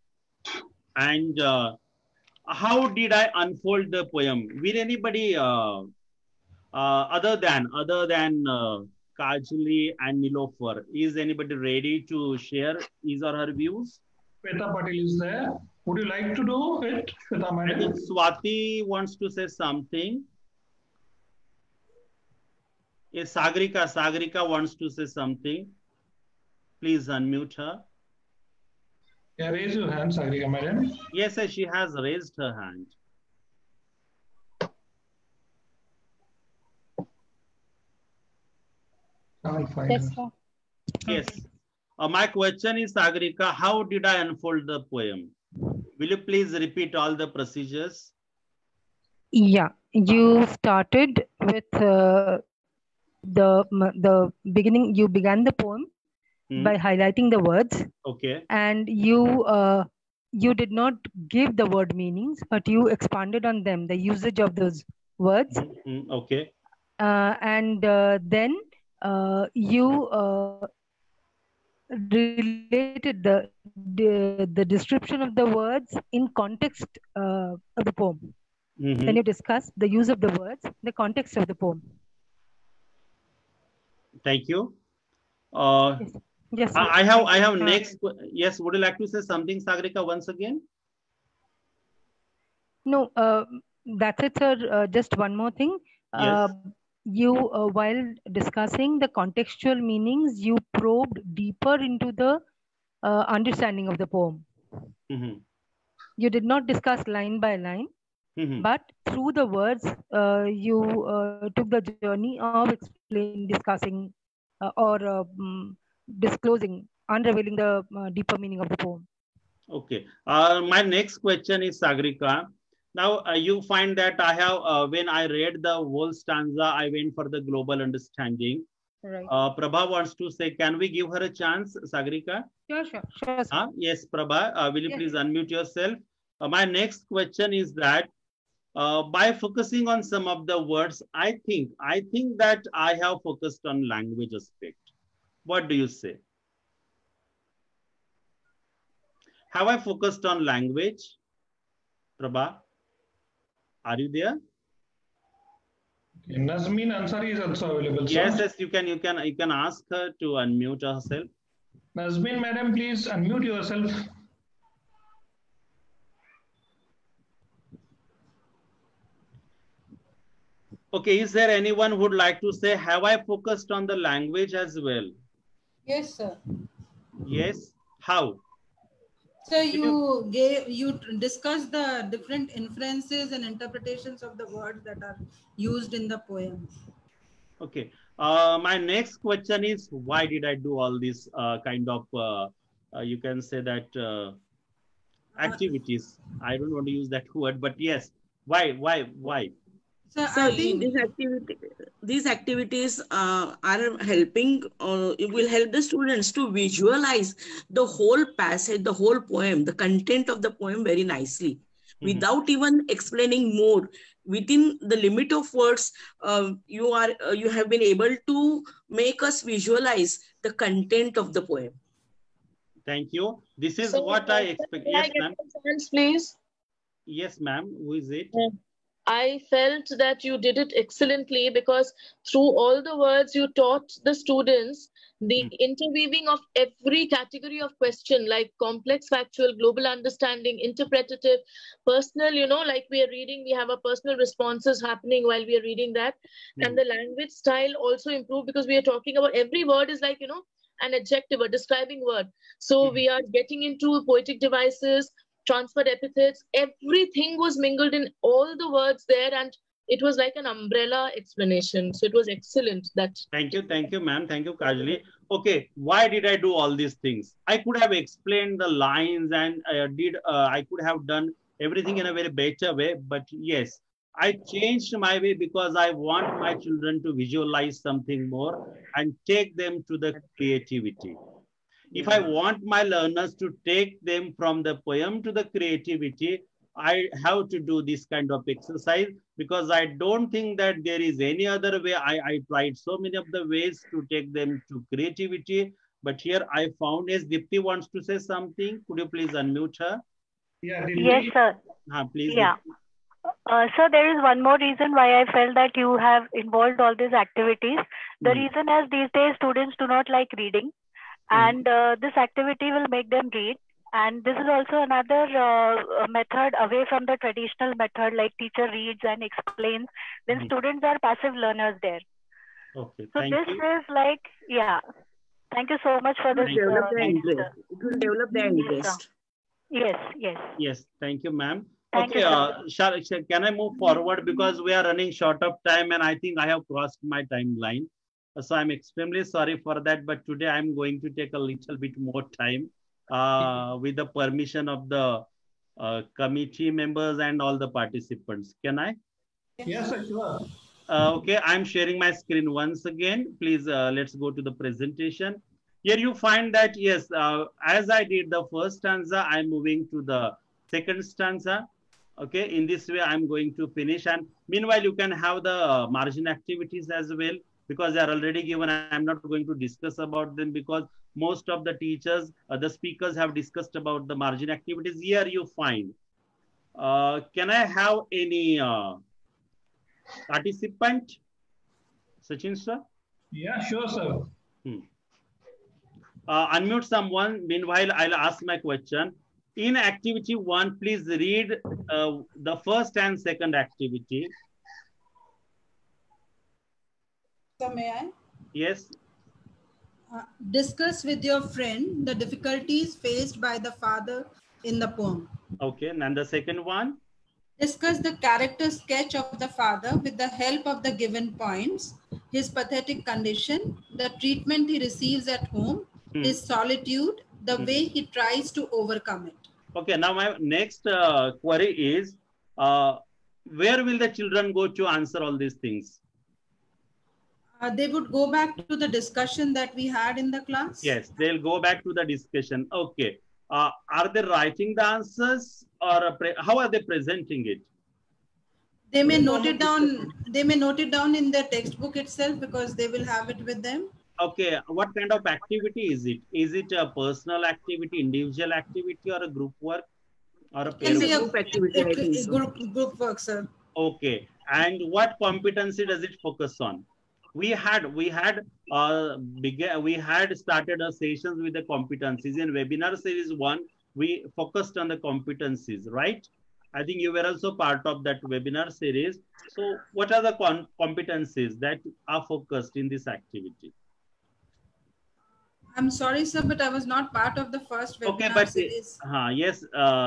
And how did I unfold the poem? Will anybody other than Kajali and Nilofer, is anybody ready to share his or her views? Shweta Patil is there. Would you like to do it, Shweta Madam? I think Swati wants to say something. Yes, Sagrika wants to say something. Please unmute her. Yeah, raise your hand, Sagrika Madam. Yes, sir, she has raised her hand. Yes, sir. Yes. My question is, Sagrika, how did I unfold the poem? Will you please repeat all the procedures? Yeah, you started with the beginning. You began the poem by highlighting the words. Okay. And you did not give the word meanings, but you expanded on them, the usage of those words. Okay. And then you related the description of the words in context of the poem. Then you discussed the use of the words, the context of the poem. Thank you. Yes. I have next. Yes, would you like to say something, Sagrika, once again? No, that's it, sir. Just one more thing. Yes. you, while discussing the contextual meanings, you probed deeper into the understanding of the poem. You did not discuss line by line, but through the words, you took the journey of discussing disclosing, unrevealing the deeper meaning of the poem. Okay. My next question is Sagarika. Now, you find that I have, when I read the whole stanza, I went for the global understanding. Right. Prabha wants to say, can we give her a chance, Sagarika? Sure. Yes, Prabha, will you please unmute yourself? My next question is that by focusing on some of the words, I think that I have focused on language aspect. What do you say? Have I focused on language? Prabha, are you there? Okay. Nazmeen Ansari is also available. Yes, sir. yes, you can ask her to unmute herself. Nazmeen, madam, please unmute yourself. Okay, is there anyone who would like to say, have I focused on the language as well? Yes, sir. Yes, how? So you discussed the different inferences and interpretations of the words that are used in the poem. Okay. My next question is, why did I do all these kind of, you can say that activities? I don't want to use that word, but yes, why? So these activities are helping, it will help the students to visualize the whole passage, the whole poem, the content of the poem very nicely, without even explaining more. Within the limit of words, you have been able to make us visualize the content of the poem. Thank you. This is what I expect. Yes, ma'am. Please. Yes, ma'am. Who is it? I felt that you did it excellently because through all the words you taught the students the interweaving of every category of question, like complex, factual, global understanding, interpretative, personal, like we are reading, we have a personal responses happening while we are reading that. And the language style also improved because we are talking about every word is like, an adjective, a describing word. So we are getting into poetic devices, transferred epithets, everything was mingled in all the words there, and it was like an umbrella explanation. So it was excellent. Thank you, ma'am. Thank you, Kajali. Okay, why did I do all these things? I could have explained the lines and I could have done everything in a very better way, but yes, I changed my way because I want my children to visualize something more and take them to the creativity. If I want my learners to take them from the poem to the creativity, I have to do this kind of exercise because I don't think that there is any other way. I tried so many of the ways to take them to creativity, but here I found, as Dipti wants to say something. Could you please unmute her? Yeah, yes, sir. Please. Yeah. So there is one more reason why I felt that you have involved all these activities. The reason is these days students do not like reading. And this activity will make them read. And this is also another method away from the traditional method, like teacher reads and explains, when students are passive learners there. Okay, so this is like, yeah. Thank you so much for this. It will develop their interest. Yes. Yes, thank you, ma'am. Okay, can I move forward because we are running short of time and I think I have crossed my timeline. So I'm extremely sorry for that, but today I'm going to take a little bit more time with the permission of the committee members and all the participants. Can I? Yes, sir, sure. Okay, I'm sharing my screen once again. Please, let's go to the presentation. Here you find that, yes, as I did the first stanza, I'm moving to the second stanza. Okay, in this way, I'm going to finish. And meanwhile, you can have the margin activities as well, because they are already given. I'm not going to discuss about them because most of the teachers, the speakers have discussed about the margin activities. Here you find. Can I have any participant? Sachin sir? Yeah, sure, sir. Unmute someone. Meanwhile, I'll ask my question. In activity 1, please read the first and second activity. So may I? Yes. Discuss with your friend the difficulties faced by the father in the poem. Okay, and the second one? Discuss the character sketch of the father with the help of the given points, his pathetic condition, the treatment he receives at home, his solitude, the way he tries to overcome it. Okay, now my next query is, where will the children go to answer all these things? They would go back to the discussion that we had in the class. Yes, they'll go back to the discussion. Okay. Are they writing the answers, or how are they presenting it? They may note it down. They may note it down in their textbook itself because they will have it with them. Okay, what kind of activity is it? Is it a personal activity, individual activity, or a group work, or a Can be a group activity? I think so. Group work, sir. Okay, and what competency does it focus on? We had started our sessions with the competencies. In webinar series 1, we focused on the competencies, right? I think you were also part of that webinar series. So what are the competencies that are focused in this activity? I'm sorry, sir, but I was not part of the first webinar series. Yes.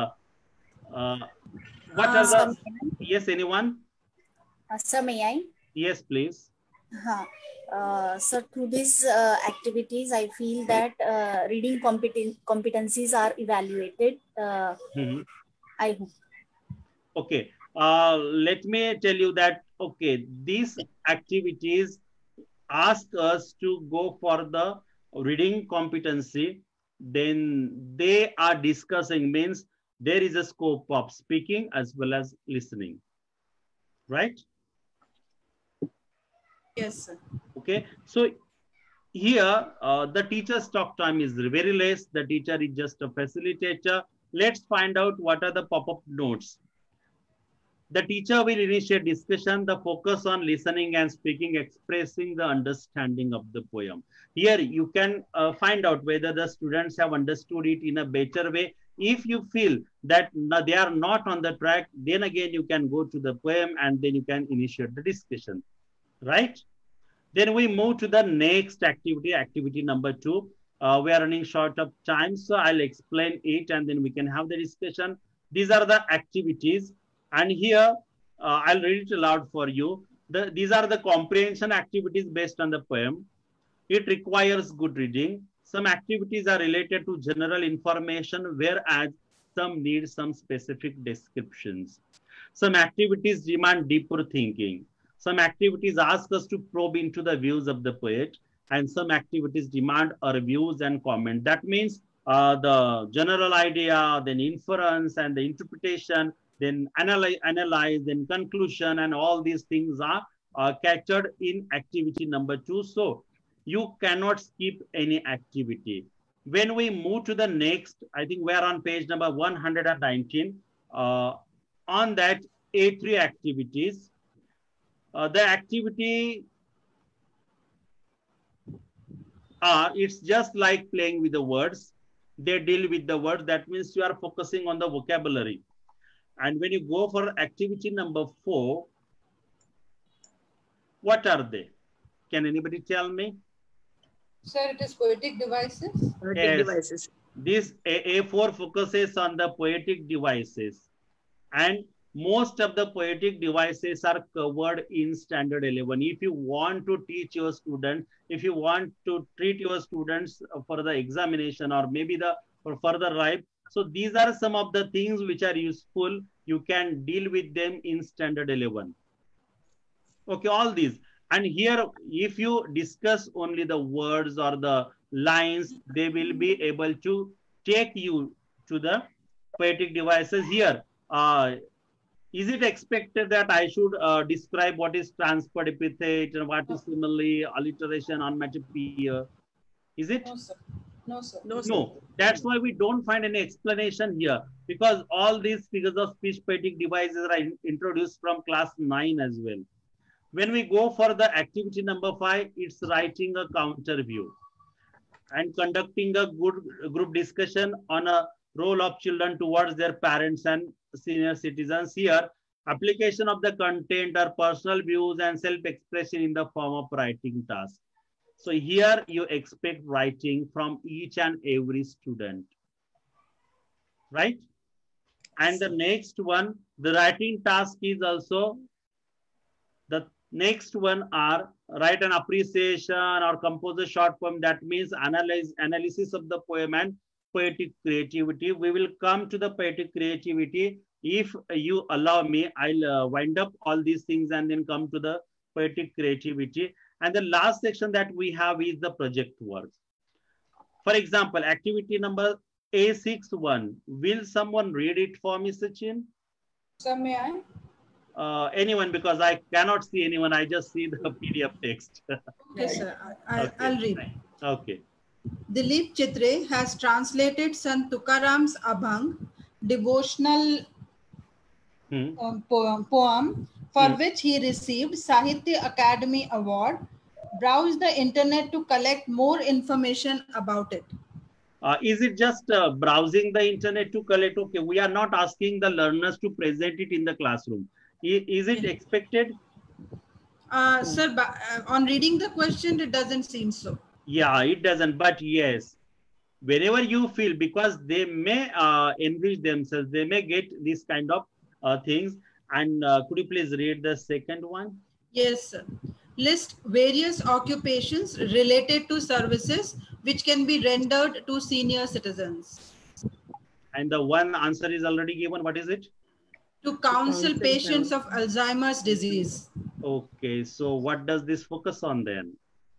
What are the... Yes, anyone? Sir, may I? Yes, please. So through these activities, I feel that reading competencies are evaluated. I hope. Okay. Let me tell you that, okay, these activities ask us to go for the reading competency. Then they are discussing, means there is a scope of speaking as well as listening, right? Yes, sir. Okay, so here the teacher's talk time is very less. The teacher is just a facilitator. Let's find out what are the pop-up notes. The teacher will initiate discussion, the focus on listening and speaking, expressing the understanding of the poem. Here you can find out whether the students have understood it in a better way. If you feel that they are not on the track, then again you can go to the poem and then you can initiate the discussion, right? Then we move to the next activity, activity number 2. We are running short of time, so I'll explain it and then we can have the discussion. These are the activities. And here, I'll read it aloud for you. These are the comprehension activities based on the poem. It requires good reading. Some activities are related to general information, whereas some need some specific descriptions. Some activities demand deeper thinking. Some activities ask us to probe into the views of the poet, and some activities demand our reviews and comment. That means the general idea, then inference and the interpretation, then analyze, then conclusion, and all these things are captured in activity number 2. So you cannot skip any activity. When we move to the next, I think we're on page number 119. On that A3 activities, the activity it's just like playing with the words. They deal with the words. That means you are focusing on the vocabulary. And when you go for activity number 4, what are they? Can anybody tell me? Sir, it is poetic devices. Poetic devices. This A4 focuses on the poetic devices. And most of the poetic devices are covered in standard 11. If you want to teach your students, if you want to treat your students for the examination or maybe for further ripe, so these are some of the things which are useful. You can deal with them in standard 11. Okay, all these. And here, if you discuss only the words or the lines, they will be able to take you to the poetic devices. Here, is it expected that I should describe what is transferred epithet and what is simile, alliteration, onomatopoeia? Is it? No, sir. No, sir. No, that's why we don't find any explanation here, because all these figures of speech poetic devices are introduced from class 9 as well. When we go for the activity number 5, it's writing a counter view and conducting a good group discussion on a role of children towards their parents and senior citizens. Here, Application of the content or personal views and self-expression in the form of writing task. So here you expect writing from each and every student, right? And the next one, the writing task is also, the next one are write an appreciation or compose a short poem. That means analysis of the poem and poetic creativity. We will come to the poetic creativity. If you allow me, I'll wind up all these things and then come to the poetic creativity. And the last section that we have is the project work. For example, activity number A61. Will someone read it for me, Sachin? Sir, may I? Anyone, because I cannot see anyone. I just see the PDF text. Okay, sir. I'll read. Okay. Dilip Chitre has translated Sant Tukaram's Abhang, devotional poem, for which he received Sahitya Academy Award. Browse the internet to collect more information about it. Is it just browsing the internet to collect? Okay, we are not asking the learners to present it in the classroom. Is it expected? Sir, on reading the question, it doesn't seem so. Yeah, it doesn't. But yes, whenever you feel, because they may enrich themselves, they may get this kind of things. And could you please read the second one? Yes, sir. List various occupations related to services which can be rendered to senior citizens. And the one answer is already given. What is it? To counsel patients of Alzheimer's disease. Okay, so what does this focus on then?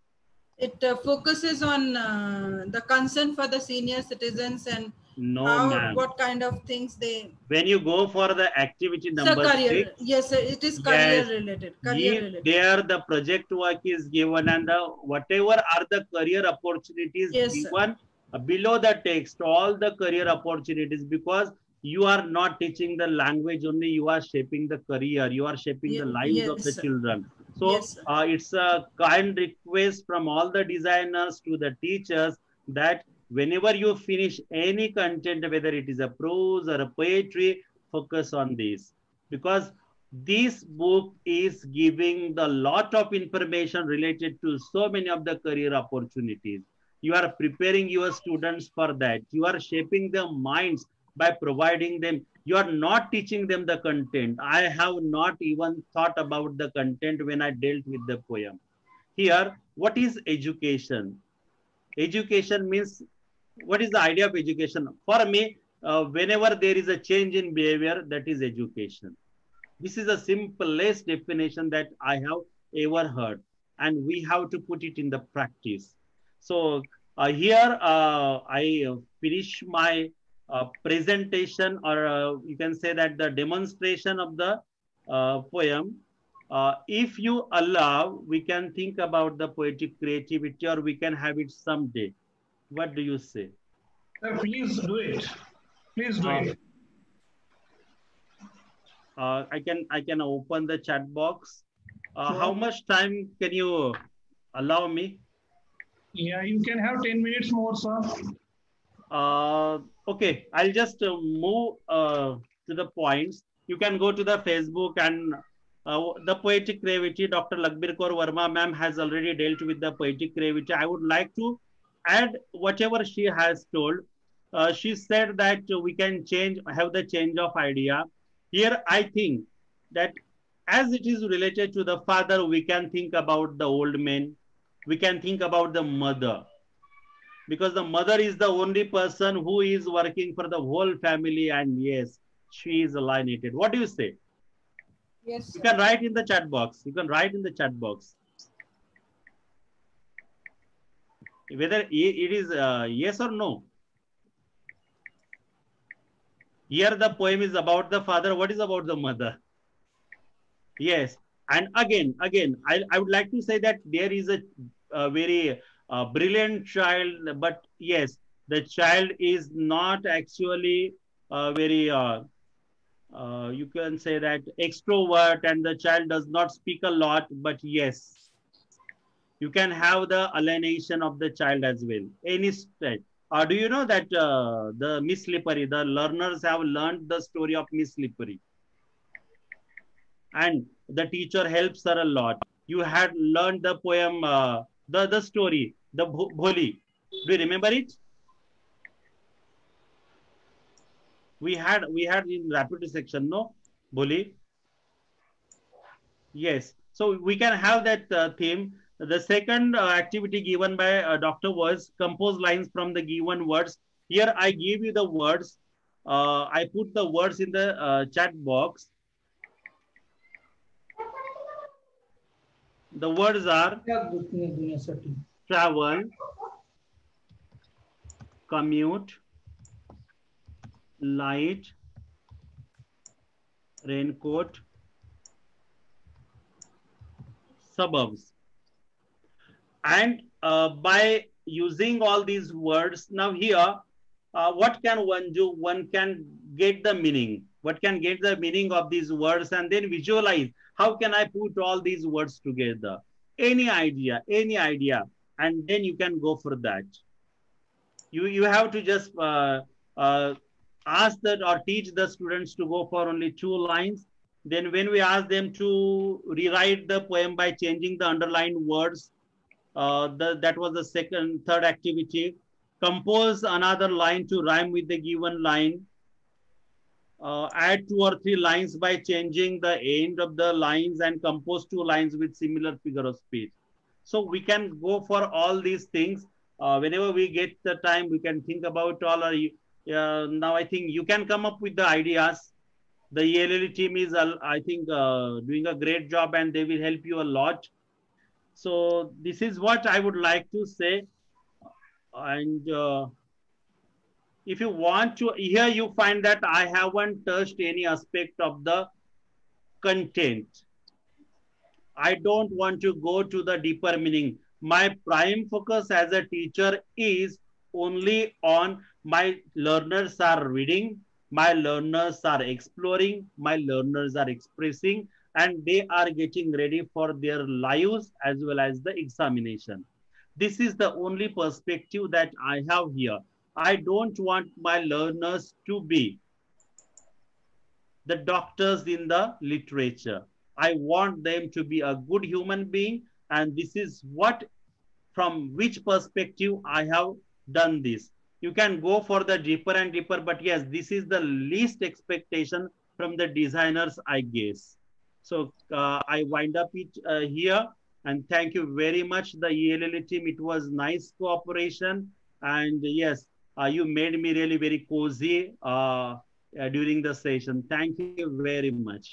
It focuses on the concern for the senior citizens and what kind of things they... When you go for the activity number 6, yes, sir, it is career related. There the project work is given and the whatever are the career opportunities given below the text, all the career opportunities, because you are not teaching the language only, you are shaping the career, you are shaping the lives of the children. So it's a kind request from all the designers to the teachers that whenever you finish any content, whether it is a prose or a poetry, focus on this. Because this book is giving the lot of information related to so many of the career opportunities. You are preparing your students for that. You are shaping their minds by providing them. You are not teaching them the content. I have not even thought about the content when I dealt with the poem. Here, what is education? Education means, what is the idea of education? For me, whenever there is a change in behavior, that is education. This is the simplest definition that I have ever heard. And we have to put it in the practice. So here I finish my presentation, or you can say that the demonstration of the poem. If you allow, we can think about the poetic creativity, or we can have it someday. What do you say? Please do it. Please do it. I can open the chat box. How much time can you allow me? Yeah, you can have 10 minutes more, sir. Okay, I'll just move to the points. You can go to the Facebook and the poetic creativity. Dr. Lakhbir Kaur Verma ma'am has already dealt with the poetic creativity. I would like to add whatever she has told. She said that we can have the change of idea. Here, I think that as it is related to the father, we can think about the old man. We can think about the mother. Because the mother is the only person who is working for the whole family, and yes, she is alienated. What do you say? Yes. You can write in the chat box. You can write in the chat box. Whether it is yes or no. Here the poem is about the father. What is about the mother? Yes. And again, I would like to say that there is a very brilliant child, but yes, the child is not actually very, you can say that extrovert, and the child does not speak a lot, but yes, you can have the alienation of the child as well. Any stage. Do you know that the Miss Slippery, the learners have learned the story of Miss Slippery? and the teacher helps her a lot. You had learned the poem, the story, the Bholi. Do you remember it? We had in rapid section, no? Bholi. Yes. So we can have that theme. The second activity given by Dr. was compose lines from the given words. Here I give you the words. I put the words in the chat box. The words are travel, commute, light, raincoat, suburbs. And by using all these words, now here, what can one do? One can get the meaning. What can get the meaning of these words and then visualize. How can I put all these words together? Any idea, and then you can go for that. You have to just ask that or teach the students to go for only 2 lines. Then when we ask them to rewrite the poem by changing the underlined words, that was the third activity. Compose another line to rhyme with the given line. Add 2 or 3 lines by changing the end of the lines and compose 2 lines with similar figure of speech. So we can go for all these things. Whenever we get the time, we can think about all. Now I think you can come up with the ideas. The ELL team is, I think, doing a great job and they will help you a lot. So this is what I would like to say. And if you want to, here you find that I haven't touched any aspect of the content. I don't want to go to the deeper meaning. My prime focus as a teacher is only on my learners are reading, my learners are exploring, my learners are expressing, and they are getting ready for their lives as well as the examination. This is the only perspective that I have here. I don't want my learners to be the doctors in the literature. I want them to be a good human being, and this is what, from which perspective I have done this. You can go for the deeper and deeper, but yes, this is the least expectation from the designers, I guess. So I wind up it here, and thank you very much, the ELL team. It was nice cooperation, and yes, you made me really very cozy during the session. Thank you very much.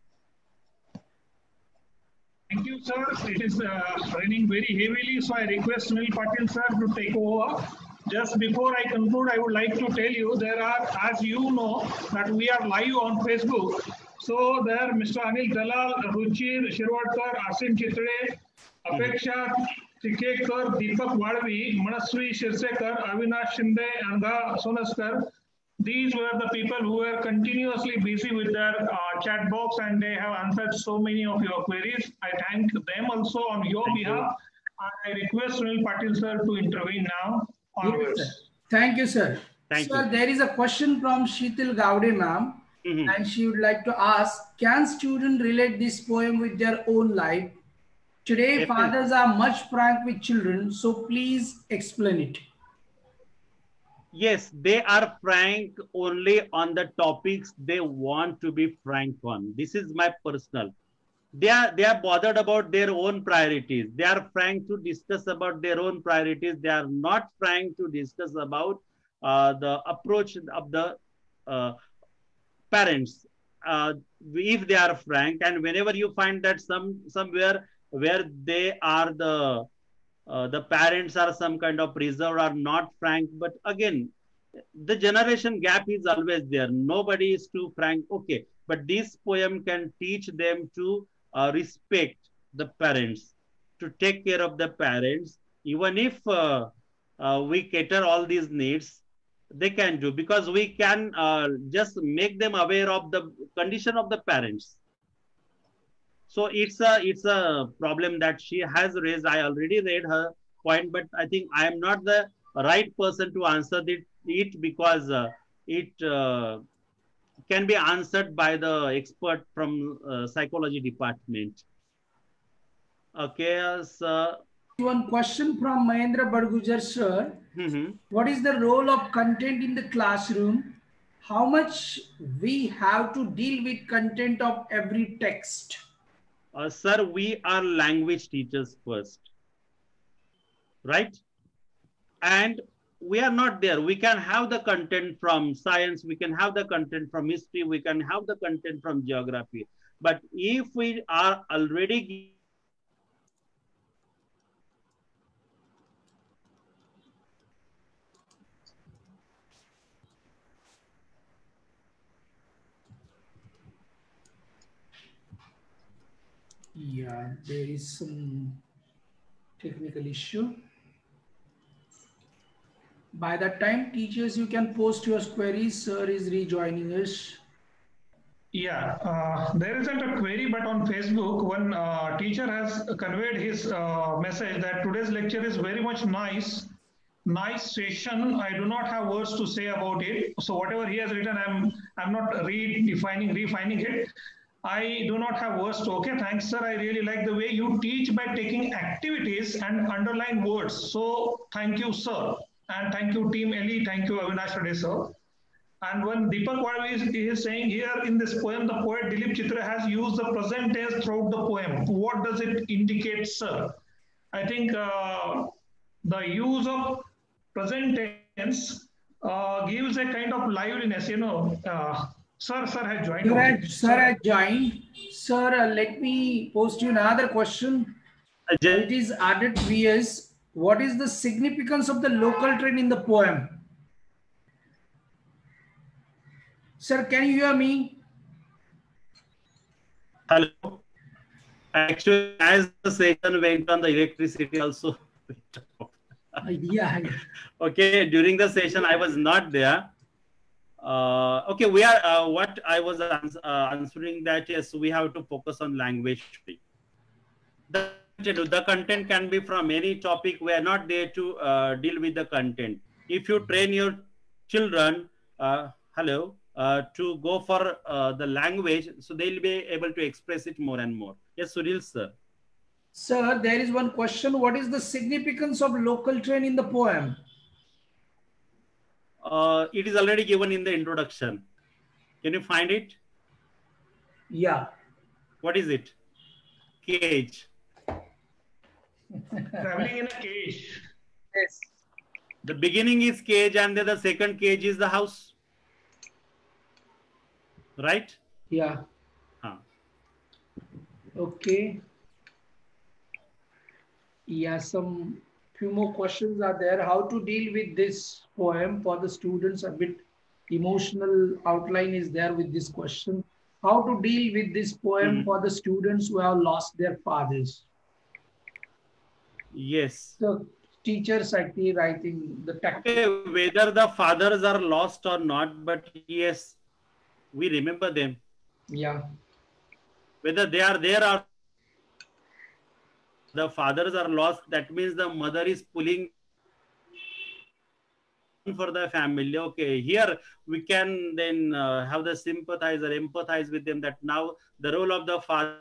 Thank you, sir. It is raining very heavily, so I request Sunil Patil sir to take over. Just before I conclude, I would like to tell you there are, as you know, that we are live on Facebook. So there, Mr. Anil Dalal, Ruchir Shirwadkar, Asim Chitre, Apeksha Tikekar, Deepak Wadvi, Manaswi Shirsekar, Avinash Shinde, and Sonaskar. These were the people who were continuously busy with their chat box, and they have answered so many of your queries. I thank them also on your behalf. I request Sunil Patil sir to intervene now. Yes, thank you, sir. Sir, there is a question from Sheetal Gowde, ma'am, and she would like to ask, can students relate this poem with their own life? Today, fathers are much frank with children, so please explain it. Yes, they are frank only on the topics they want to be frank on. This is my personal. They are bothered about their own priorities. They are frank to discuss about their own priorities. They are not frank to discuss about the approach of the parents. If they are frank, and whenever you find that somewhere where they are the parents are some kind of reserved or not frank, but again, the generation gap is always there. Nobody is too frank. Okay, but this poem can teach them to respect the parents, to take care of the parents, even if we cater all these needs, they can do, because we can just make them aware of the condition of the parents. So it's a problem that she has raised. I already read her point, but I think I am not the right person to answer it because it can be answered by the expert from psychology department. Okay, sir. One question from Mahendra Bargujar, sir. What is the role of content in the classroom? How much we have to deal with content of every text? Sir, we are language teachers first, right? And we are not there. We can have the content from science, we can have the content from history, we can have the content from geography. But if we are already yeah, there is some technical issue. By that time, teachers, you can post your queries. Sir is rejoining us. Yeah, there isn't a query, but on Facebook, one teacher has conveyed his message that today's lecture is very much nice session. I do not have words to say about it. So whatever he has written, I'm not refining it. I do not have words to. Okay, thanks, sir. I really like the way you teach by taking activities and underline words. So thank you, sir. And thank you, Team Ellie. Thank you, Avinash Reddy, sir. And when Deepak Wadhwa is saying here in this poem, the poet Dilip Chitra has used the present tense throughout the poem. What does it indicate, sir? I think the use of present tense gives a kind of liveliness, you know. Sir has joined. Sir has joined. Sir, let me post you another question. It is added VS. What is the significance of the local train in the poem? Sir, can you hear me? Hello. Actually, as the session went on, the electricity also. Yeah. Okay, during the session, I was not there. Okay, we are, what I was answering that, yes, we have to focus on language. The content can be from any topic. We are not there to deal with the content. If you train your children, to go for the language, so they'll be able to express it more and more. Yes, Sunil, sir. Sir, there is one question. What is the significance of local train in the poem? It is already given in the introduction. Can you find it? Yeah. What is it? Cage. Traveling in a cage. Yes. The beginning is cage and then the second cage is the house. Right? Yeah. Okay. Yeah, some few more questions are there. How to deal with this poem for the students? A bit emotional outline is there with this question. How to deal with this poem for the students who have lost their fathers? Yes. So teachers actually writing the text. Okay, whether the fathers are lost or not, but yes, we remember them. Yeah. Whether they are there or the fathers are lost, that means the mother is pulling for the family. Okay, here we can then have the sympathize or empathize with them, that now the role of the father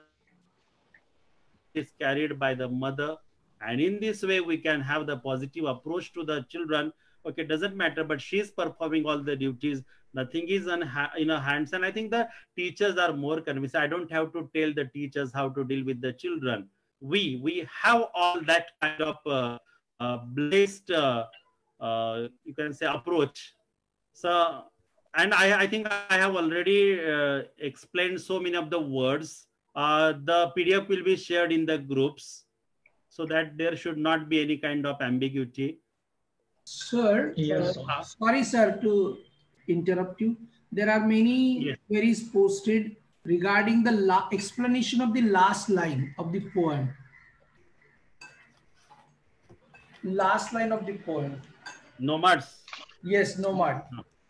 is carried by the mother. And in this way, we can have the positive approach to the children. Okay, doesn't matter, but she's performing all the duties. Nothing is in her hands. And I think the teachers are more convinced. I don't have to tell the teachers how to deal with the children. We have all that kind of blessed, you can say, approach. So, and I think I have already explained so many of the words. The PDF will be shared in the groups, so that there should not be any kind of ambiguity. Sir, yes. Sorry, sir, to interrupt you. There are many queries posted regarding the explanation of the last line of the poem. Last line of the poem. Nomads. Yes, nomad.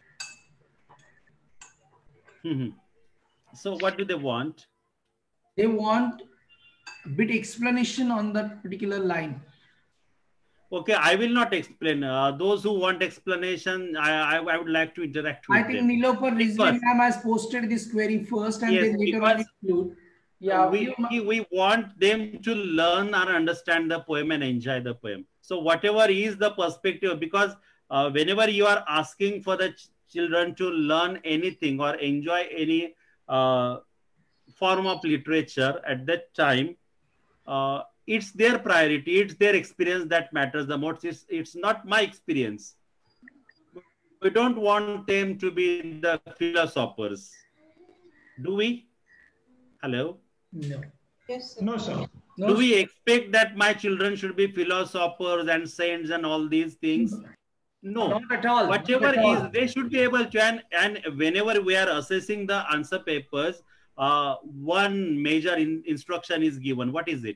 So what do they want? They want a bit explanation on that particular line. Okay, I will not explain. Those who want explanation, I would like to interact with them. I think Nilopar Rizvi ma'am has posted this query first and then later on include. Yeah, we want them to learn or understand the poem and enjoy the poem. So whatever is the perspective, because whenever you are asking for the children to learn anything or enjoy any form of literature at that time, it's their priority, it's their experience that matters the most. It's not my experience. We don't want them to be the philosophers. Do we? Hello? No. Yes, sir. No, sir. Do we expect that my children should be philosophers and saints and all these things? No. Not at all. Whatever is, they should be able to, and whenever we are assessing the answer papers, one major instruction is given. What is it?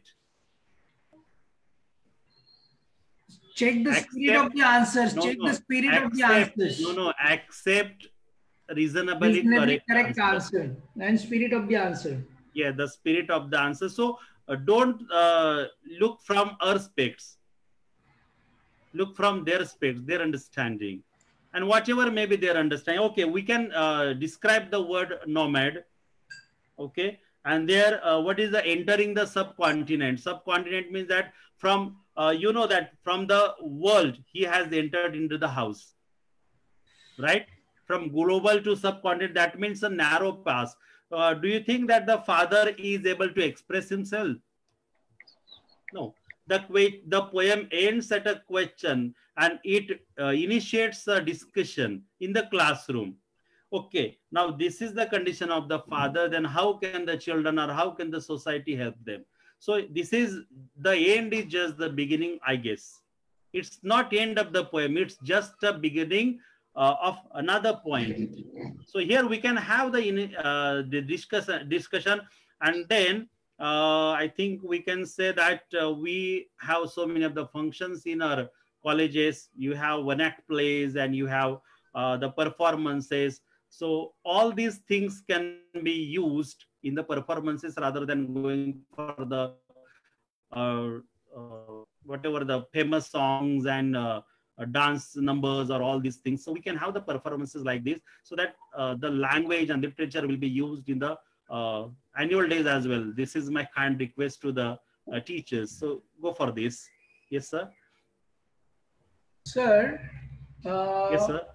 Check the spirit of the answers. Check the spirit of the answers. No, accept reasonably correct answer. And spirit of the answer. Yeah, the spirit of the answer. So don't look from our specs. Look from their specs, their understanding. And whatever may be their understanding. Okay, we can describe the word nomad. Okay, and there, what is the entering the subcontinent? Subcontinent means that from, you know that from the world, he has entered into the house, right? From global to subcontinent, that means a narrow pass. Do you think that the father is able to express himself? No. The poem ends at a question and it initiates a discussion in the classroom. Okay, now this is the condition of the father, then how can the children or how can the society help them? So this is, the end is just the beginning, I guess. It's not end of the poem, it's just the beginning of another point. So here we can have the discussion, and then I think we can say that we have so many of the functions in our colleges. You have one-act plays and you have the performances. So all these things can be used in the performances rather than going for the whatever the famous songs and dance numbers or all these things. So we can have the performances like this so that the language and literature will be used in the annual days as well. This is my kind request to the teachers. So go for this. Yes, sir. Sir. Yes, sir.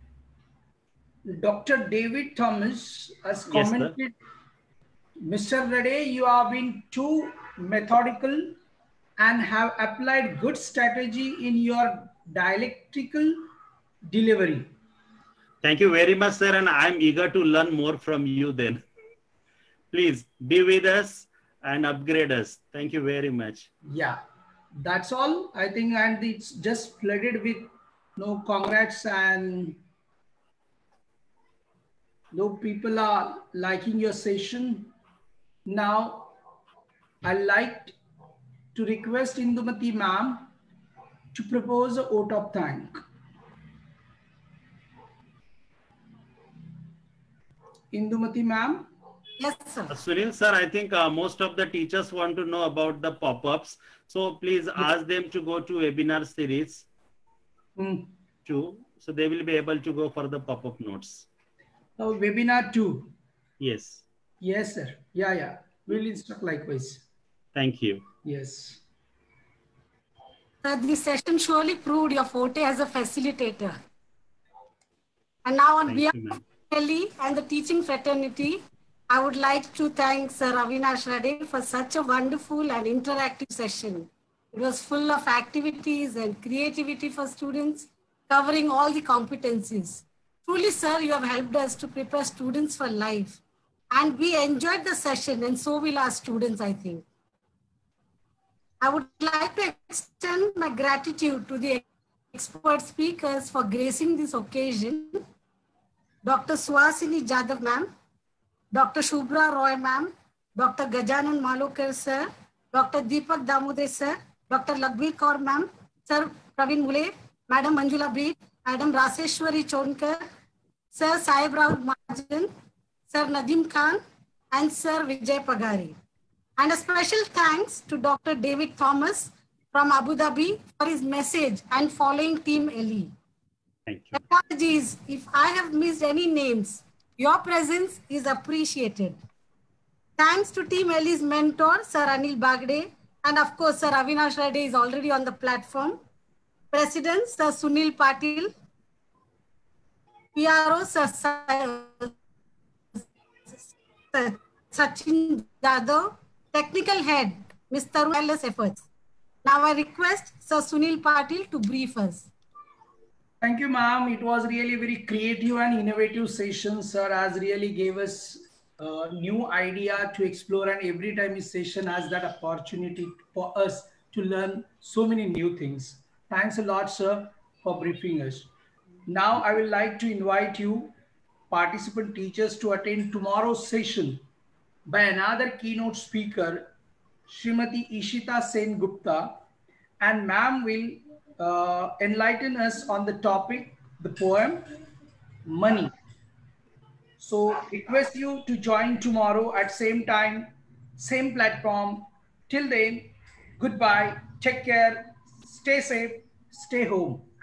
Dr. David Thomas has commented, yes, Mr. Rade, you have been too methodical and have applied good strategy in your dialectical delivery. Thank you very much, sir. And I'm eager to learn more from you then. Please be with us and upgrade us. Thank you very much. Yeah, that's all. I think, and it's just flooded with no congrats, and no people are liking your session. Now, I'd like to request Indumati ma'am to propose a vote of thanks. Indumati ma'am. Yes, sir. Sunil sir, I think most of the teachers want to know about the pop-ups. So please ask them to go to webinar series 2. So they will be able to go for the pop-up notes. Oh, webinar 2. Yes. Yes, sir. Yeah. We'll instruct likewise. Thank you. Yes. Sir, this session surely proved your forte as a facilitator. And now on behalf of Kelly and the teaching fraternity, I would like to thank Sir Avinash Rade for such a wonderful and interactive session. It was full of activities and creativity for students, covering all the competencies. Truly, sir, you have helped us to prepare students for life. And we enjoyed the session, and so will our students, I think. I would like to extend my gratitude to the expert speakers for gracing this occasion. Dr. Suhasini Jadhav ma'am, Dr. Shubhra Roy ma'am, Dr. Gajanan Malokar sir, Dr. Deepak Damodar sir, Dr. Lakhbir Kaur ma'am, Sir Praveen Mule, Madam Manjula Breed, Madam Raseshwari Chonkar, Sir Saib Rao Mahajan, Sir Nadim Khan, and Sir Vijay Pagari. And a special thanks to Dr. David Thomas from Abu Dhabi for his message and following Team Ellie. Thank you. Apologies if I have missed any names. Your presence is appreciated. Thanks to Team Ellie's mentor, Sir Anil Bagde, and of course, Sir Avinash Reddy is already on the platform. President, Sir Sunil Patil, PRO, Sir Sachin Jadhav, Technical Head, Mr. Wireless Efforts. Now I request Sir Sunil Patil to brief us. Thank you, ma'am. It was really very creative and innovative session. Sir has really gave us a new idea to explore, and every time his session has that opportunity for us to learn so many new things. Thanks a lot, sir, for briefing us. Now I would like to invite you, participant teachers, to attend tomorrow's session by another keynote speaker, Srimati Ishita Sen Gupta, and ma'am will enlighten us on the topic, the poem, Money. So request you to join tomorrow at same time, same platform. Till then, goodbye, take care, stay safe, stay home.